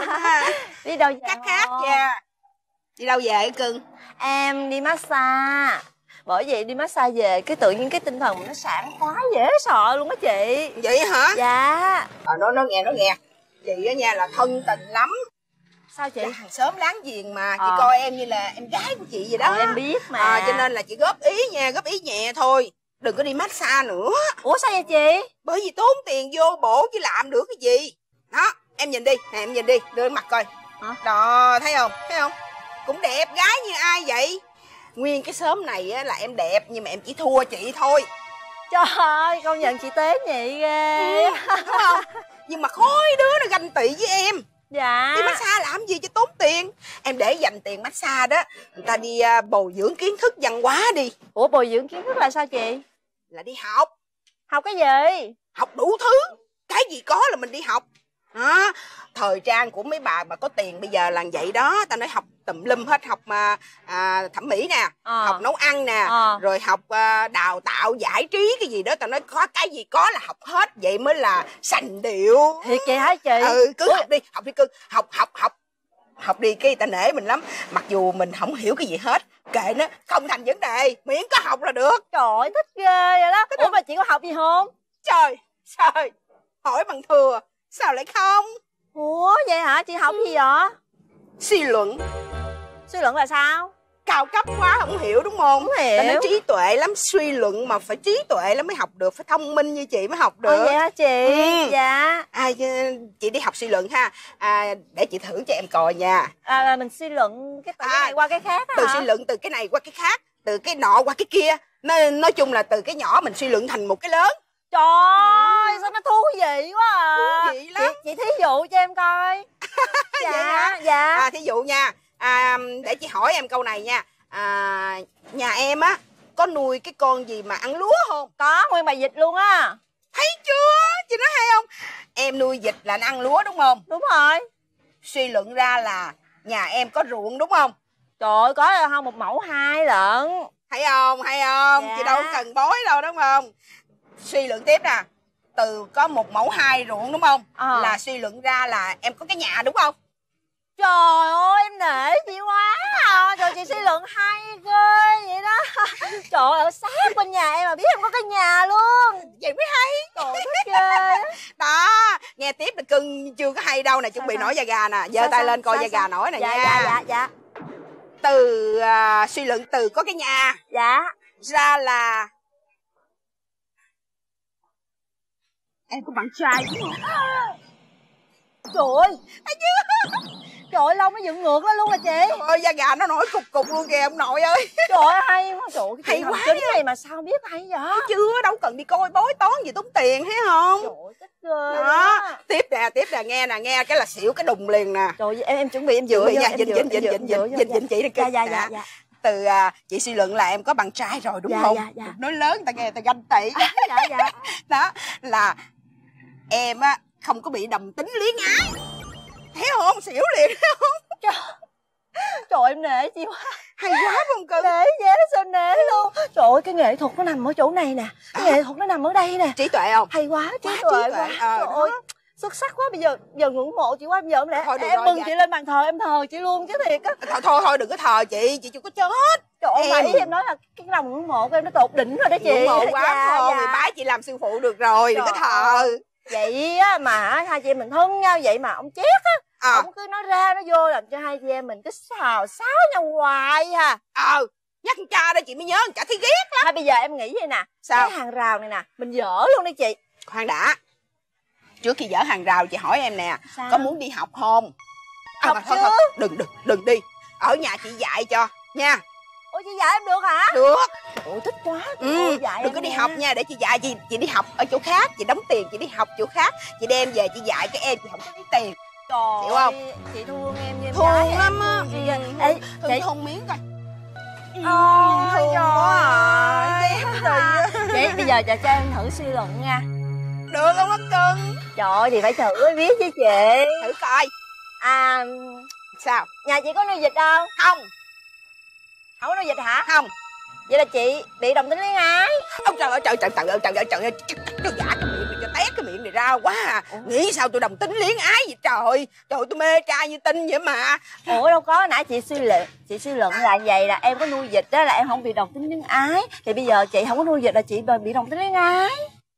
À, đi đâu về? Khác khác nha. Đi đâu về cưng? Em đi massage. Bởi vậy đi massage về cái tự nhiên cái tinh thần mình nó sảng khoái dễ sợ luôn á chị. Vậy hả? Dạ. Ờ, nó nó nghe nó nghe. Chị á nha là thân tình lắm. Sao chị? Là hàng xóm láng giềng mà, chị ờ. coi em như là em gái của chị vậy đó. Ờ, em biết mà. À, cho nên là chị góp ý nha, góp ý nhẹ thôi. Đừng có đi massage nữa. Ủa sao vậy chị? Bởi vì tốn tiền vô bổ chứ làm được cái gì. Đó, em nhìn đi, nè em nhìn đi, đưa mặt coi. Hả? Đó, thấy không? Thấy không? Cũng đẹp gái như ai vậy? Nguyên cái xóm này á, là em đẹp nhưng mà em chỉ thua chị thôi. Trời ơi, công nhận chị tế nhị ghê. Ừ, đúng không? Nhưng mà khối đứa nó ganh tị với em. Dạ. Đi massage làm gì cho tốn tiền. Em để dành tiền massage đó, người ta đi uh, bồi dưỡng kiến thức văn hóa đi. Ủa bồi dưỡng kiến thức là sao chị? Là đi học. Học cái gì? Học đủ thứ. Cái gì có là mình đi học. Đó. Thời trang của mấy bà mà có tiền bây giờ là vậy đó. Ta nói học tùm lum hết. Học mà à, thẩm mỹ nè, à. học nấu ăn nè, à. rồi học à, đào tạo giải trí cái gì đó. Ta nói có cái gì có là học hết. Vậy mới là sành điệu. Thiệt vậy hả chị? Ừ, cứ Ủa? học đi, học đi cưng. Học, học, học. Học đi cái ta nể mình lắm. Mặc dù mình không hiểu cái gì hết, kệ nó, không thành vấn đề, miễn có học là được. Trời ơi, thích ghê vậy đó. Thích. Ủa mà chị có học gì không? Trời, trời, hỏi bằng thừa, sao lại không? Ủa vậy hả? Chị học gì vậy? Suy luận. Suy luận là sao? Cao cấp quá không hiểu đúng không? Không hiểu. Ta nói trí tuệ lắm, suy luận mà phải trí tuệ lắm mới học được, phải thông minh như chị mới học được. Ồ, vậy hả chị? Ừ. Dạ. À, chị đi học suy luận ha. À, để chị thử cho em coi nha. À, là mình suy luận cái từ à, cái này qua cái khác hả? Từ suy luận từ cái này qua cái khác, từ cái nọ qua cái kia. Nói, nói chung là từ cái nhỏ mình suy luận thành một cái lớn. Trời ơi, sao nó thú vị quá à. Thú vị lắm. Chị, chị thí dụ cho em coi. Dạ, dạ. À, thí dụ nha, à, để chị hỏi em câu này nha. À, nhà em á có nuôi cái con gì mà ăn lúa không? Có, nguyên bầy vịt luôn á. Thấy chưa? Chị nói hay không? Em nuôi vịt là nó ăn lúa đúng không? Đúng rồi. Suy luận ra là nhà em có ruộng đúng không? Trời ơi, có không một mẫu hai lận. Thấy không? Hay không? Dạ. Chị đâu cần bói đâu đúng không? Suy luận tiếp nè. Từ có một mẫu hai ruộng đúng không? À. Là suy luận ra là em có cái nhà đúng không? Trời ơi, em nể chị quá à. Trời, chị suy luận hay ghê vậy đó. Trời ơi, sát bên nhà em mà biết em có cái nhà luôn. Vậy mới hay. Trời ơi, thích ghê. Đó, nghe tiếp là cưng chưa có hay đâu nè. Chuẩn bị nổi da gà nè. Giơ tay lên coi da gà nổi nè dạ, nha. Dạ, dạ, dạ. Từ uh, suy luận từ có cái nhà. Dạ. Ra là em có bạn trai đúng không? Trời ơi, thấy chưa? Trời ơi, lông nó dựng ngược lên luôn rồi chị. Trời ơi, da gà nó nổi cục cục luôn kìa ông nội ơi. Trời ơi, hay quá. Trời ơi, cái hay chuyện quá chính này mà sao biết hay vậy? Thấy chưa, đâu cần đi coi bói toán gì tốn tiền thấy không? Trời ơi, Đó, tiếp nè, tiếp nè, nghe nè, nghe cái là xỉu cái đùng liền nè. Trời, em em chuẩn bị em dựa nha, dịnh dịnh dịnh dịnh dịnh dịnh dịnh chị đi. Dạ dạ dạ dạ. Từ à, chị suy luận là em có bạn trai rồi đúng dạ, không? Dạ dạ. Nói lớn ta nghe ta ganh tị. Dạ dạ. Đó là em á không có bị đồng tính luyến ái. Thấy không? Xỉu liền thấy không? Trời, trời em nể chị quá. Hay quá không cưng? Nể dễ sao nể luôn. Trời ơi, cái nghệ thuật nó nằm ở chỗ này nè. Cái à. nghệ thuật nó nằm ở đây nè. Trí tuệ không? Hay quá, trí quá, tuệ trí tuệ. quá. À, trời đó. ơi, xuất sắc quá. Bây giờ giờ ngưỡng mộ chị quá. Bây giờ em lẽ thôi, em mừng chị lên bàn thờ em thờ chị luôn chứ thiệt á. Thôi thôi thôi đừng có thờ chị, chị chưa có chết. Trời ơi, em... ý em nói là cái lòng ngưỡng mộ của em nó tột đỉnh rồi đó chị. Ngưỡng mộ quá dạ, thôi, dạ. người bái chị làm sư phụ được rồi, đừng có thờ. Vậy á mà hai chị em mình thân nhau vậy mà ông Chét á, à. ông cứ nói ra nó vô làm cho hai chị em mình cứ xào xáo nhau hoài à. Ờ, nhắc con cha đây chị mới nhớ, con cha thấy ghét lắm. Thôi bây giờ em nghĩ vậy nè, sao? Cái hàng rào này nè, mình dỡ luôn đi chị. Khoan đã, trước khi dỡ hàng rào chị hỏi em nè, sao? Có muốn đi học không? Học à, chứ. Thôi, thôi, đừng đừng đừng đi, ở nhà chị dạy cho nha. Ủa chị dạy em được hả? Được. Ủa thích quá. Ừ, dạy đừng có đi nha. học nha, để chị dạy chị chị đi học ở chỗ khác, chị đóng tiền chị đi học chỗ khác, chị đem về chị dạy cái em chị không có lấy tiền. Trời hiểu không? Chị thương em như em thương lắm á. Ê, thương chị hôn miếng coi. Ôi thương quá à. Chị bây giờ cho cho em thử suy luận nha. Được không á cưng? Trời thì phải thử mới biết chứ chị. Thử coi. À sao? Nhà chị có nuôi vịt không? Không. Không có nuôi vịt hả? Không. Vậy là chị bị đồng tính luyến ái. Ông trời ơi trời trời trời ơi trời ơi trời ơi cho giả cái miệng này cho tét cái miệng này ra quá à. Ủa? Nghĩ sao tôi đồng tính luyến ái vậy trời. Trời tôi mê trai như tinh vậy mà. Ủa đâu có, nãy chị suy luận chị suy luận là vậy, là em có nuôi vịt đó là em không bị đồng tính luyến ái. Thì bây giờ chị không có nuôi vịt là chị bị đồng tính luyến ái.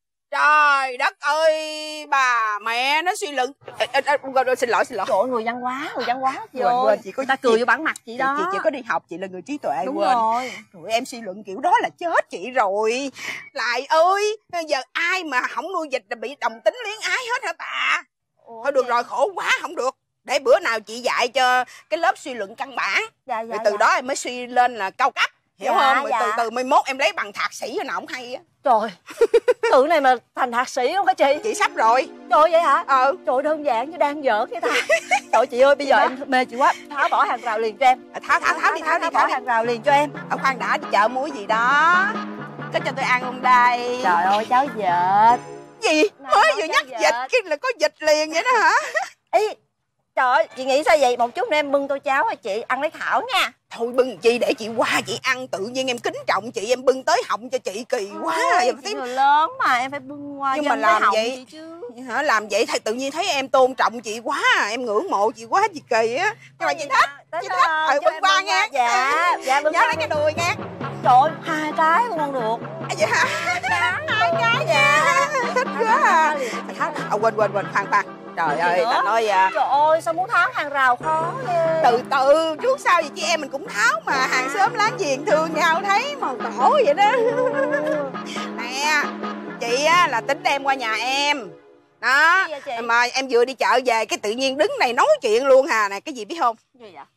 Trời đất ơi bà mẹ nó suy luận. Ê, ê, ê, xin lỗi xin lỗi. Trời ơi, người văn hóa người văn hóa chị quên, ơi. quên, chị có ta cười vô bản mặt chị đó. Chị, chị chỉ có đi học, chị là người trí tuệ. Đúng quên. rồi. Rồi em suy luận kiểu đó là chết chị rồi. Lại ơi giờ ai mà không nuôi vịt là bị đồng tính luyến ái hết hả bà? Ủa, thôi được vậy? Rồi khổ quá không được. Để bữa nào chị dạy cho cái lớp suy luận căn bản. Dạ, dạ, rồi từ dạ. đó em mới suy lên là cao cấp. Hiểu dạ, không? Rồi dạ. từ từ mai mốt em lấy bằng thạc sĩ rồi nào không hay á. Trời, tự này mà thành thạc sĩ không hả chị? Chị sắp rồi. Trời vậy hả? Ờ. Trời đơn giản chứ đang giỡn vậy ta. Trời chị ơi bây giờ em mê chị quá, tháo bỏ hàng rào liền cho em. À, tháo tháo tháo đi tháo đi tháo bỏ hàng rào liền cho em. Ở khoan đã, đi chợ mua gì đó. Có cho tôi ăn không đây? Trời ơi cháu vịt. Gì? Nào, mới vừa nhắc vịt. vịt cái là có vịt liền vậy đó hả? Ý trời ơi, chị nghĩ sao vậy? Một chút nữa em bưng tô cháo cho chị ăn lấy Thảo nha. Thôi bưng chi để chị qua chị ăn, tự nhiên em kính trọng chị, em bưng tới họng cho chị kỳ quá. Ôi, chị người lớn mà em phải bưng qua. Nhưng mà làm vậy chứ. Hả, làm vậy thì tự nhiên thấy em tôn trọng chị quá, em ngưỡng mộ chị quá chị kỳ á. Nhưng mà chị thích, chị thích. Ừ, bưng qua nha. Dạ, dạ bưng. Nhớ lấy cái đùi nha. Trời, hai cái cũng không được. À, vậy hả? Hai cái, hai cái nha. Thích quá à. À, quên quên quên, khoan khoan. Trời ơi, ta nói à... Trời ơi, sao muốn tháo hàng rào khó ghê. Từ từ, trước sau gì chị em mình cũng tháo mà. Hàng xóm láng giềng thương nhau thấy màu tổ vậy đó. Nè, chị á là tính đem qua nhà em. Đó, mà em vừa đi chợ về cái tự nhiên đứng này nói chuyện luôn hà. Nè, cái gì biết không? Gì vậy?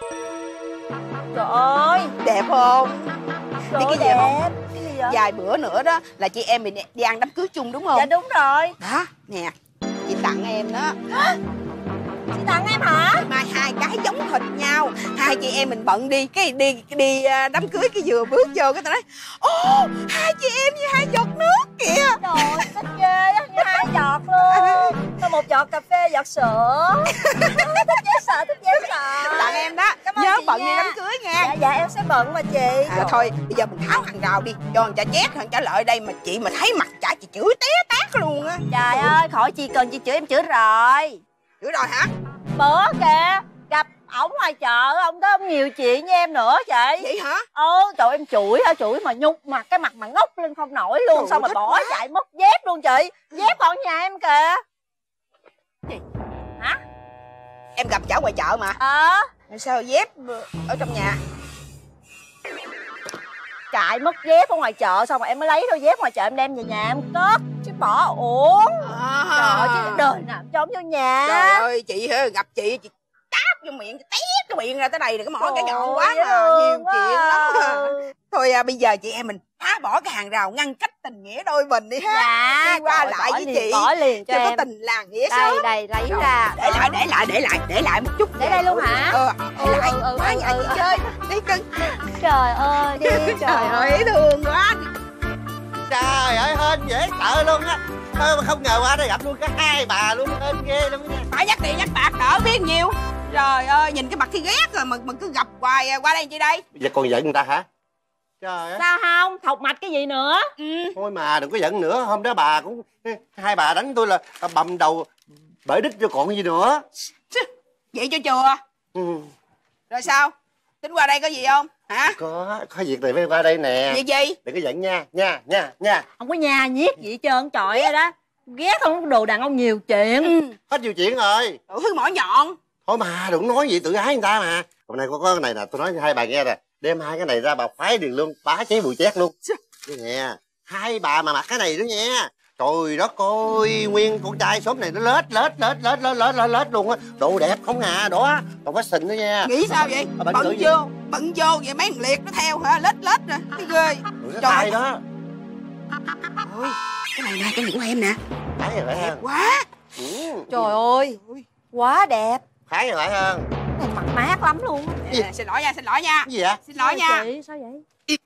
Trời ơi, đẹp không? Trời biết cái đẹp. gì không? Cái gì vậy? Vài bữa nữa đó là chị em mình đi ăn đám cưới chung đúng không? Dạ đúng rồi. Đó, nè, chị tặng em đó. Chị tặng em hả? Mai hai cái giống thịt nhau, hai chị em mình bận đi cái đi đi đám cưới, cái vừa bước vô cái tao nói ô hai chị em như hai giọt nước kìa. Trời ơi, thích ghê á, như hai giọt luôn. Có một giọt cà phê, giọt sữa. Thích dễ sợ, thích dễ sợ. Tặng em đó. Nhớ bận đi đám cưới nha. Dạ dạ em sẽ bận mà chị. À, thôi bây giờ mình tháo hàng rào đi cho thằng cha Chét thằng cha Lợi đây mà chị mà thấy mặt chả chị chửi té tát luôn á. Trời ơi khỏi chị cần chị chửi em chửi rồi. Chửi rồi hả? Bữa kìa gặp ổng ngoài chợ, ông đó ông nhiều chuyện với em nữa chị. Vậy hả? Ồ trời em chửi hả, chửi mà nhục mặt, cái mặt mà ngốc lên không nổi luôn. Trời, xong rồi bỏ quá. Chạy mất dép luôn chị. Dép còn nhà em kìa. Gì? Hả? Em gặp chả ngoài chợ mà. Ờ à. Sao dép ở trong nhà? Chạy mất dép ở ngoài chợ, xong rồi em mới lấy đôi dép ngoài chợ em đem về nhà em cất chứ bỏ uổng. À. Trời ơi chứ đời nào cho ông vô nhà. Trời ơi chị gặp chị chị táp vô miệng, tét cái miệng ra tới đây rồi cái mỏ cái nhọn quá mà nhiều chuyện lắm. Thôi à, bây giờ chị em mình phá bỏ cái hàng rào ngăn cách tình nghĩa đôi mình đi ha. Dạ, đi qua trời, lại với liền, chị bỏ liền cho, cho em có tình làng nghĩa đây xóm. đây lấy Rồi, ra để lại để lại để lại để lại một chút. để đây luôn hả? Ờ để Ừ, lại ừ, ừ, qua ừ, nhà ừ, chị ừ. chơi đi cưng. Trời ơi đi Trời ơi thương quá. Trời ơi hên dễ sợ luôn á. Ơ, mà không ngờ qua đây gặp luôn cả hai bà luôn, hên ghê luôn nha. Phải nhắc tiền nhắc bạc đỡ biết nhiều. Trời ơi nhìn cái mặt thì ghét rồi mà mà cứ gặp hoài. Qua đây chi đây? Bây giờ còn giận người ta hả? Trời ơi. sao không thọc mạch cái gì nữa? Ừ. Thôi mà đừng có giận nữa, hôm đó bà cũng hai bà đánh tôi là bầm đầu bể đít cho còn gì nữa. Vậy cho chừa. Ừ. Rồi sao? Tính qua đây có gì không? Hả? Có, có việc này phải qua đây nè. Việc gì? Đừng có giận nha, nha, nha, nha. Không có nhà nhiếc gì hết trơn trời ơi đó. Ghét không có đồ đàn ông nhiều chuyện. Ừ. Hết nhiều chuyện rồi. Đủ thứ mỏ nhọn. Thôi mà đừng nói gì tự ái người ta mà. Hôm nay có, có cái này nè, tôi nói cho hai bà nghe nè. Đem hai cái này ra bà khoái điền luôn, bá cháy bùi chét luôn. Đây nè, hai bà mà mặc cái này đó nha. Trời đất ơi, nguyên con trai xóm này nó lết lết lết lết lết lết lết lết luôn á. Đồ đẹp không à, đó, còn fashion nữa nha. Nghĩ sao vậy? À, bận bận vô, gì? bận vô vậy mấy thằng liệt nó theo hả? Lết lết rồi, cái ghê. Cái Trời tay đó. ơi, cái này nè, cái này của em nè. Khái rồi phải Đẹp hơn. quá. Ừ. Trời ơi quá đẹp. Khái rồi phải hơn. Này mặt mát lắm luôn. Gì? Nè, xin lỗi nha, xin lỗi nha. Cái gì vậy? Xin lỗi Sao nha. chị? Sao vậy?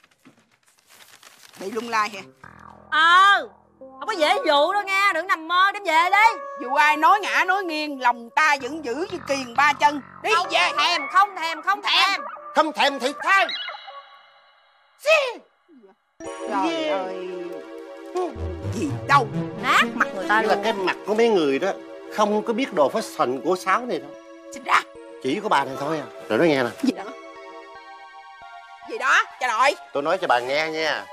Bị lung lay hả? Ờ không có dễ dụ đâu nha. Đừng nằm mơ, đem về đi. Dù ai nói ngã nói nghiêng, lòng ta vẫn giữ như kiền ba chân. Đi Không về. thèm, không thèm, không thèm. Không thèm thì thôi. Trời ơi. Gì đâu. Nát mặt người ta Đây là luôn. cái mặt của mấy người đó không có biết đồ fashion của Sáu này đâu. Xin ra. Chỉ có bà này thôi à. Rồi nói nghe nè. Gì đó? Gì đó, cha nội. Tôi nói cho bà nghe nha.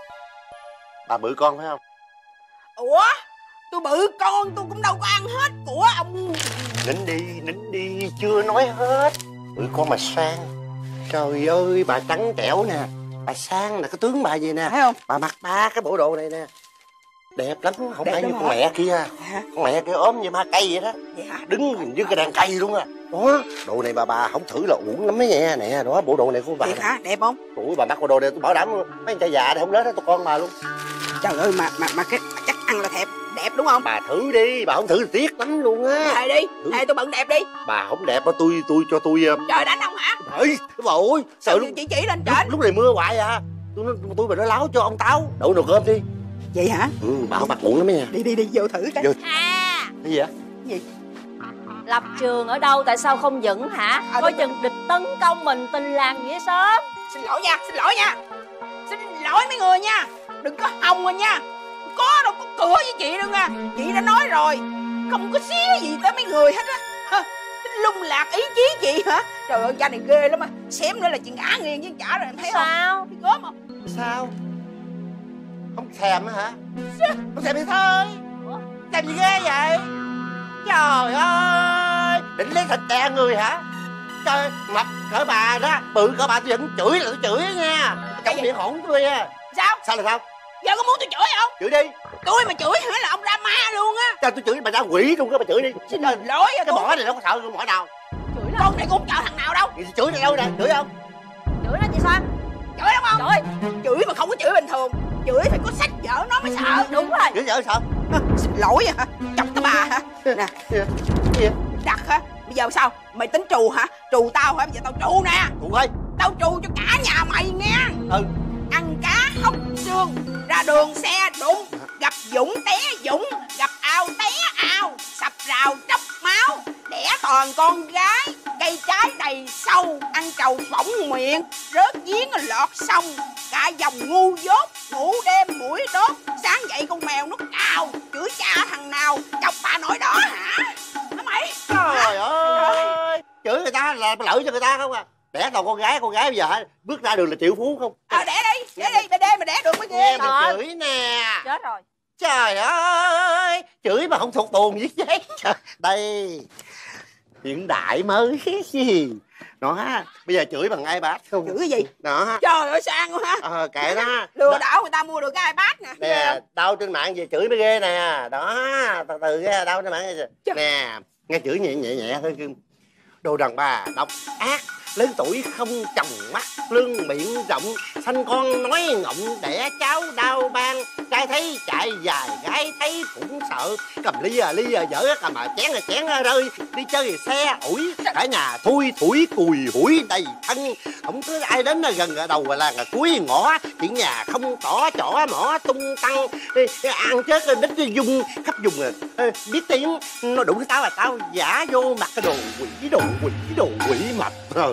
Bà bự con phải không? Ủa? Tôi bự con tôi cũng đâu có ăn hết của ông. Nín đi, nín đi, chưa nói hết. Bự con mà sang. Trời ơi, bà trắng trẻo nè. Bà sang nè, cái tướng bà gì nè. Phải không? Bà mặc ba cái bộ đồ này nè. Đẹp lắm, không Đẹp phải lắm như hả? con mẹ kia. Hả? Con mẹ kia ốm như ma cây vậy đó. Vậy hả? Đứng như cái đàn cây luôn à. Đó, đồ này bà bà không thử là uổng lắm mấy nha. Nè, đó, bộ đồ này của bà. Đẹp hả? Đẹp không? Ủa, bà mặc bộ đồ này tôi bảo đảm luôn. Mấy anh trai già đây không lết hết tụi con bà luôn. Trời ơi mà mà mà cái chắc ăn là đẹp đẹp đúng không? Bà thử đi, bà không thử thì tiếc lắm luôn á. Thề đi, Ừ. thề tôi bận đẹp đi. Bà không đẹp á, tôi tôi cho tôi. Trời đánh ông hả? Ơi, cái bà ơi, sợ Sao lúc, chị chỉ lên lúc, trển? lúc này mưa hoài à. Tôi nói tôi mà nó láo cho ông Táo đậu nồi cơm đi. Vậy hả? Ừ, bà không mặc uổng lắm nha. Đi đi đi vô thử cái. Vô. À Cái gì vậy? Gì? lập trường ở đâu tại sao không vững hả? À, Coi đúng chừng địch tấn công mình tình làng nghĩa xóm. Xin lỗi nha, xin lỗi nha. Xin lỗi mấy người nha. Đừng có hòng rồi nha. Có đâu có cửa với chị đâu nha. Chị đã nói rồi, không có xía gì tới mấy người hết á. Hả? Tính lung lạc ý chí chị hả? Trời ơi cha này ghê lắm á. Xém nữa là chị ngã nghiêng với chả rồi em thấy không? Sao? Chị gớm không? Sao? Không thèm á hả? Không thèm thì thôi. Thèm gì ghê vậy? Trời ơi, định lấy thịt đè người hả? Trời, mập cỡ bà đó, bự cỡ bà tôi vẫn chửi là tôi chửi á nha. Trong miệng hổn tôi à. Sao? Sao là sao? Giờ có muốn tôi chửi không? Chửi đi. Tôi mà chửi hả là ông ra ma luôn á. Cho tôi chửi bà ra quỷ luôn á, bà chửi đi. Xin lỗi á. Cái mỏ này đâu có sợ cái mỏ nào. Chửi Con này cũng chọn thằng nào đâu. Thì chửi này đâu nè, chửi không? Chửi nó chị sao? Chửi đúng không? Chửi. Chửi mà không có chửi bình thường. Chửi phải có sách vở nó mới sợ. Đúng rồi. Chửi vợ sao? À, xin lỗi hả? Chọc tới bà hả? Nè, Cái gì? đặt hả? Bây giờ sao? Mày tính trù hả? Trù tao hả? Bây giờ tao trù nè. Tụi ơi. Tao trù cho cả nhà mày nghe. Ừ. Ăn cá hóc xương, ra đường xe đụng, gặp Dũng té Dũng, gặp ao té ao, sập rào tróc máu, đẻ toàn con gái, cây trái đầy sâu, ăn trầu phỏng miệng, rớt giếng lọt sông, cả dòng ngu dốt, ngủ đêm mũi đốt, sáng dậy con mèo nó cào, chửi cha thằng nào, chọc bà nội đó hả? Hả mày? Trời ơi, chửi người ta là lợi cho người ta không à. Đẻ toàn con gái, con gái bây giờ hả? Bước ra đường là triệu phú không? Ờ đẻ đi, đẻ đi, đẻ đẻ mà đẻ được mới Nghe ghê. mày chửi nè. Chết rồi. Trời ơi, chửi mà không thuộc tuồng với chết. Trời, đây hiện đại mới đó. Bây giờ chửi bằng iPad không? Chửi cái gì? Đó. Trời ơi sang quá ha. Ờ, kệ đó. Lừa Đó. đảo người ta mua được cái iPad nè. Ghê Nè, không? đau trên mạng về chửi mới ghê nè. Đó, từ từ ra đau trên mạng. Trời. Nè, nghe chửi nhẹ nhẹ nhẹ thôi. Đồ đàn bà độc ác, lớn tuổi không tròng mắt, lưng miệng rộng, sanh con nói ngọng, đẻ cháu đau ban, trai thấy chạy dài, gái thấy cũng sợ, cầm ly à ly à dở, cầm mà chén à chén à rơi, đi chơi xe ủi, cả nhà thui thủi cùi hủi đầy thân, không cứ ai đến gần đầu là cuối ngõ, chỉ nhà không tỏ chỏ mỏ tung tăng, ăn chết đít dung khắp vùng, biết tiếng nó đủ tao là tao giả vô mặt cái đồ quỷ đồ quỷ đồ quỷ mập rồi.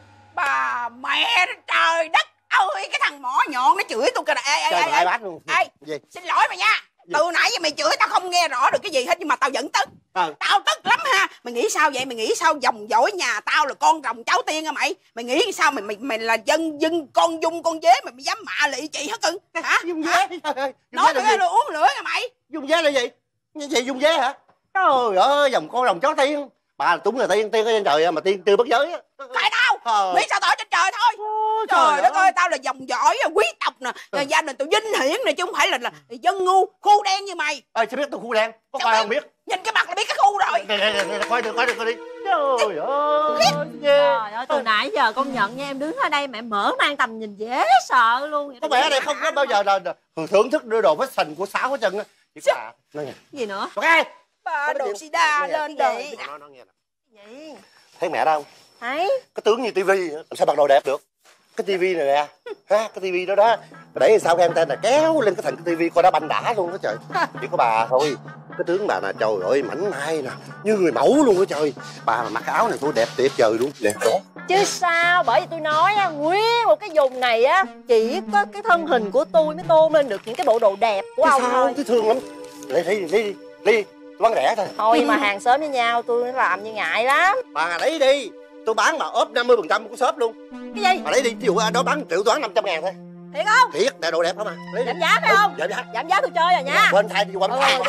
Bà mẹ trời đất ơi, cái thằng mỏ nhọn nó chửi tôi kìa. Ê ê ê ê bát luôn. Ê, gì? Xin lỗi mày nha. Gì? Từ nãy giờ mày chửi tao không nghe rõ được cái gì hết, nhưng mà tao vẫn tức. À. Tao tức lắm ha. Mày nghĩ sao vậy? Mày nghĩ sao dòng dõi nhà tao là con rồng cháu tiên hả mày? Mày nghĩ sao mày mày mày là dân dân con dung con dế mày, mày dám mạ lị chị hả cưng? Hả? Dung dế. Nói tao nghe rồi uống lửa nha mày. Dung dế là gì? Như vậy dung dế hả? Trời ơi, dòng con rồng cháu tiên. Bà là đúng là tiên, tiên ở trên trời mà tiên chưa bất giới á. Tại tao ờ. Biết sao tao ở trên trời thôi. Ôi, trời, trời đất ơi, ơi, tao là dòng dõi quý tộc nè, ừ. Gia đình tao vinh hiển nè, chứ không phải là, là dân ngu khu đen như mày. Ơi, sao biết tao khu đen? Có coi không biết? Nhìn cái mặt là biết cái khu rồi. Nè, nè, nè, coi được, coi được, coi đi. Trời ơi, trời ơi, từ nãy giờ công nhận nha, em đứng ở đây mẹ mở mang tầm nhìn dễ sợ luôn. Có vẻ ở đây không có bao giờ là thưởng thức đưa đồ fashion của Sáu hết trơn á. Chỉ có bà. Nói gì nữa? Ok. Bà đồ sida lên đời. Nó nó nghe nè. Vậy. Thấy mẹ đâu? Thấy. Cái tướng như tivi, làm sao mặc đồ đẹp được? Cái tivi này nè, ha, cái tivi đó đó. Để sao em tên là kéo lên cái thành cái tivi coi đá banh đã luôn đó trời. Chỉ có bà thôi. Cái tướng bà nè, trời ơi, mảnh mai nè, như người mẫu luôn đó trời. Bà mà mặc cái áo này tôi đẹp tuyệt vời luôn, đẹp đó. Chứ sao, bởi vì tôi nói á, nguyên một cái vùng này á, chỉ có cái thân hình của tôi mới tôn lên được những cái bộ đồ đẹp của chứ ông sao? thôi. Tôi thương lắm. Đi đi đi đi, tôi bán rẻ thôi. Thôi mà hàng xóm với nhau tôi làm như ngại lắm. Bà lấy đi, tôi bán mà ốp năm mươi phần trăm của shop luôn. Cái gì? Bà lấy đi, ví dụ đó bán triệu toán năm trăm ngàn thôi. Thiệt không? Thiệt, đại đồ đẹp không à. Lấy giảm giá phải không? Ừ, giảm giá. Giảm giá tôi chơi rồi nha. Quên thay đi, quên thay.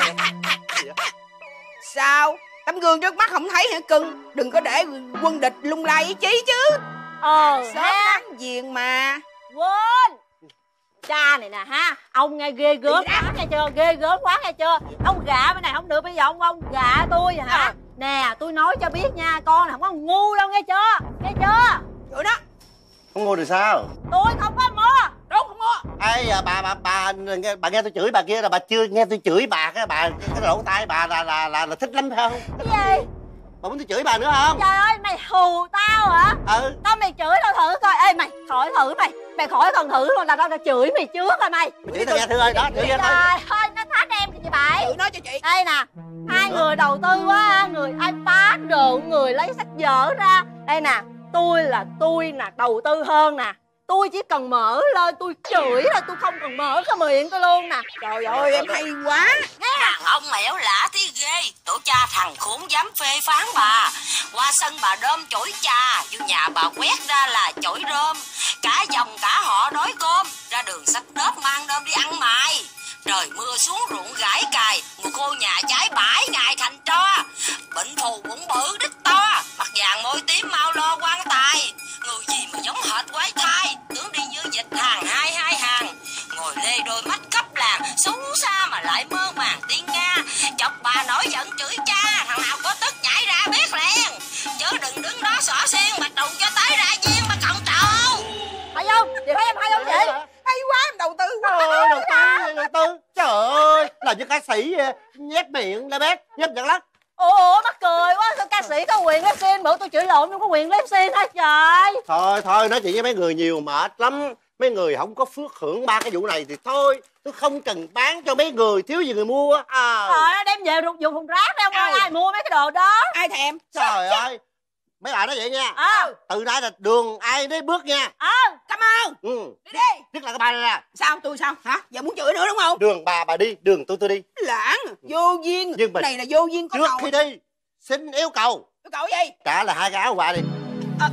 Sao? Tấm gương trước mắt không thấy hả cưng? Đừng có để quân địch lung lay ý chí chứ. Ờ, shop láng giềng mà. Quên. Cha này nè ha, ông nghe ghê gớm quá nghe chưa, ghê gớm quá nghe chưa. Ông gạ bên này không được, bây giờ ông ông gạ tôi hả? À. Nè, tôi nói cho biết nha, con này không có ngu đâu nghe chưa, nghe chưa? Rồi đó. Không ngu thì sao? Tôi không có mua. Đúng không mua. Ai à, bà bà bà nghe bà nghe tôi chửi bà kia là bà chưa nghe tôi chửi bà cái bà cái lỗ tai bà là là là, là thích lắm phải không? Cái gì? Bà muốn tôi chửi bà nữa không? Trời ơi, mày hù tao hả? Ừ. Tao mày chửi tao thử coi. Ê mày, khỏi thử mày. Mày khỏi cần thử luôn là tao đã chửi mày trước rồi mày. Mày chửi tao nghe thử ơi, đó, chửi nghe thôi. Trời ơi, nó thách em kìa chị bảy. Tự nói cho chị. Đây nè, hai người đầu tư quá, người iPad đồ, người lấy sách vở ra. Đây nè, tôi là tôi nè, đầu tư hơn nè. Tôi chỉ cần mở lên tôi chửi là tôi không cần mở cái miệng tôi luôn nè. Trời ơi em hay quá. Thằng ông mẻo lả tí ghê. Tổ cha thằng khốn dám phê phán bà. Qua sân bà đơm chổi trà, vô nhà bà quét ra là chổi rơm. Cả dòng cả họ đói cơm, ra đường xách đớp mang đơm đi ăn mày. Trời mưa xuống ruộng gãi cài, mùa khô nhà cháy bãi ngày thành tro. Bệnh phù bụng bự đít to, mặt vàng môi tím mau lo quan tài. Người gì mà giống hệt quái thai, tướng đi như dịch hàng hai hai hàng. Ngồi lê đôi mắt khắp làng, xấu xa mà lại mơ màng tiếng Nga. Chọc bà nổi giận chửi cha, thằng nào có tức nhảy ra biết liền. Chứ đừng đứng đó xỏ xiên bạch đùng cho tới ra viên mà cọng trầu. Hay không? Chị thấy em hay không chị? Hay quá, em đầu tư quá. Ôi, đầu tư, đầu tư. Trời ơi, làm như ca sĩ nhép miệng la bét, nhép giật lắc. Ủa mắc cười quá, sao ca sĩ có quyền live stream, bữa tôi chửi lộn không có quyền live stream hết trời. Thôi thôi, nói chuyện với mấy người nhiều mệt lắm. Mấy người không có phước hưởng ba cái vụ này thì thôi, tôi không cần bán cho mấy người, thiếu gì người mua á. À. Trời ơi, đem về dùng thùng rác đi ông ơi, ai mua mấy cái đồ đó. Ai thèm. Trời ơi, mấy bà nói vậy nha. À. Từ nay là đường ai nấy bước nha. Ờ à. Cảm ơn. Ừ. Đi đi. Nhất là cái bà này nè. Sao tôi sao hả? Giờ muốn chửi nữa đúng không? Đường bà bà đi, đường tôi tôi đi. Lãng, vô duyên. Nhưng mà này là vô duyên có trước cầu. khi đi xin yêu cầu. Yêu cầu gì? Trả là hai cái áo bà đi. À,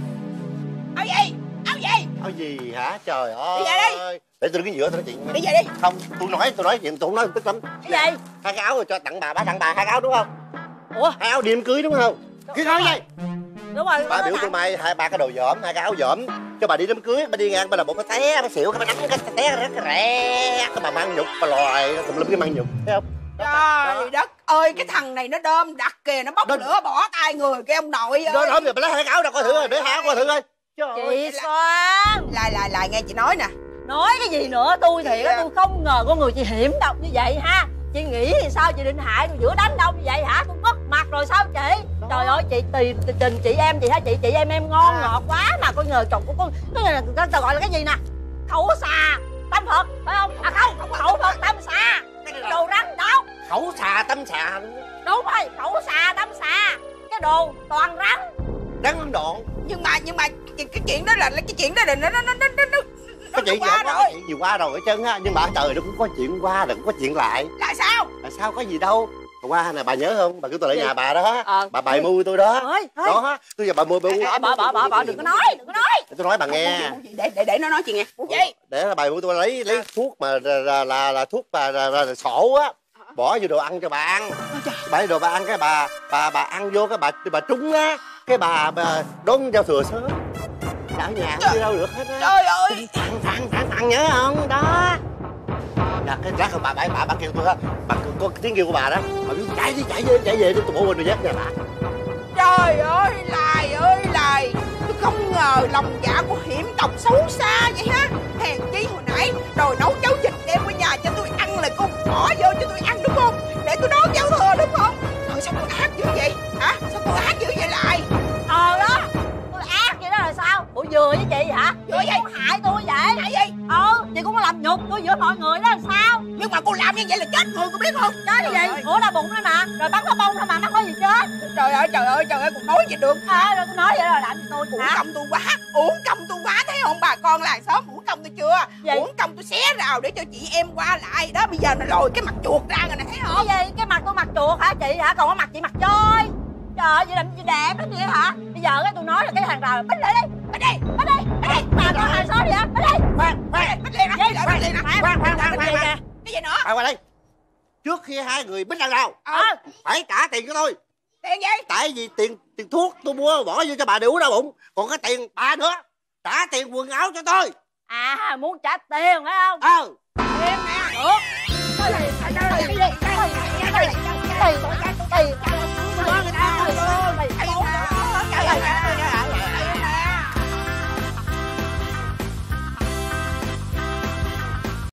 áo gì? Áo gì? Áo gì hả? Trời ơi. Đi về đi. Để tôi đứng giữa tôi nói chuyện. Đi về đi. Không, tôi nói tôi nói chuyện tôi không nói tức lắm. Cái gì? Hai cái áo rồi cho tặng bà, bà tặng bà hai cái áo đúng không? Ủa? Hai áo đêm cưới đúng không? Cái nói gì? Đúng rồi. Bà biểu tôi may hai ba cái đồ dởm, hai cái áo dởm cho bà đi đám cưới, bà đi ngang bà là một cái té, bà xỉu cái bà nắm cái té rất cái rẻ, cái bà mang nhục, bà lòi tùm lum cái mang nhục, thấy không? Trời đất ơi, cái thằng này nó đơm đặc kìa, nó bốc đó, lửa bỏ tay người cái ông nội ơi. Đó đó, giờ bà lấy hai cái áo ra coi thử rồi, để hai áo coi thử coi. Trời ơi. Chị Soan. Lại lại lại nghe chị nói nè. Nói cái gì nữa, tôi thiệt á, tôi không ngờ con người chị hiểm độc như vậy ha. Chị nghĩ thì sao chị định hại tôi giữa đám đông như vậy hả? Tôi mất mặt rồi sao chị? Đó. Trời ơi chị tì tình chị em chị hả? Chị chị em em ngon à. Ngọt quá mà con nhờ chồng của con cái này là người ta gọi là cái gì nè? Khẩu xà tâm Phật phải không? À không, khẩu Phật tâm xà. Cái đồ rắn đâu? Khẩu xà tâm xà. Đúng rồi, khẩu xà tâm xà. Cái đồ toàn rắn. Rắn Ấn Độ. Nhưng mà nhưng mà cái, cái chuyện đó là cái chuyện đó là nó nó nó nó nó cái chuyện gì có chuyện gì qua rồi hết trơn á, nhưng mà trời nó cũng có chuyện qua rồi cũng có chuyện lại. Là sao? Là sao có gì đâu. Hôm qua nè bà nhớ không, bà kêu tôi lại nhà bà đó. Ờ. Bà bày mưu tôi đó. Ơi, đó tôi giờ bà mua bà bỏ bỏ bỏ bỏ bỏ đừng có nói đừng có nói. Tôi nói bà nghe. Để để để nó nói chuyện nghe. Gì? Để là bà mua tôi lấy lấy thuốc mà là là, là, là thuốc bà là, là, là sổ á, bỏ vô đồ ăn cho bà ăn. Bà đồ bà ăn cái bà bà bà ăn vô cái bà bà trúng á, cái bà, bà đón giao thừa sớm. Ở nhà không đi đâu được hết á. Trời ơi. Thằng thằng thằng thằng nhớ không đó. Là cái rác bà bà bà bà kêu tôi á, bà có tiếng kêu của bà đó, bà biết chạy đi chạy về chạy về đi tôi bỏ quên đồ dép nhà bà. Trời ơi Lài ơi Lài, tôi không ngờ lòng dạ của hiểm độc xấu xa vậy ha. Hèn chi hồi nãy đòi nấu cháo vịt đem qua nhà cho tôi ăn là cô bỏ vô cho tôi ăn đúng không? Để tôi đón giao thừa đúng không? Trời sao tôi ác dữ vậy hả? Sao tôi ác dữ vậy Lài? Ờ đó, tôi ác vậy đó là sao? Bộ vừa với chị hả? Chị Vừa vậy? cũng hại tôi vậy? Hại gì? Ừ, chị cũng có làm nhục tôi giữa mọi người đó là sao? Nhưng mà cô làm như vậy là chết người cô biết không? Chết cái gì? Ủa đau bụng thôi mà, rồi bắn cái bông thôi mà, mắc có gì chết? Trời ơi trời ơi trời ơi, còn nói gì được? À, rồi tôi nói vậy rồi làm gì tôi Uổng hả? công tôi quá, uổng công tôi quá, thấy không bà con làng xóm, uổng công tôi chưa? Gì? Uổng công tôi xé rào để cho chị em qua lại đó, bây giờ nó lồi cái mặt chuột ra rồi nè, thấy không? Cái gì? Cái mặt tôi mặt chuột hả chị hả? Còn cái mặt chị mặt voi. Trời ơi, vậy làm gì đẹp hết vậy hả? Bây giờ cái tôi nói là cái hàng rào bích lại đi, bích đi, bích đi, bích đi. Bà con hàng xóm gì hả? Bích đi. Khoan khoan Bích liền nè, bích liền nè. khoan khoan khoan khoan khoan. Cái gì nữa? Bà qua đây. Trước khi hai người bích ăn rau Ờ. phải trả tiền cho tôi. Tiền gì? Tại vì tiền tiền thuốc tôi mua bỏ vô cho bà để uống đau bụng, còn cái tiền bà nữa trả tiền quần áo cho tôi. À muốn trả tiền phải không? Ờ. Em nè. Được. Cái gì? Cái gì?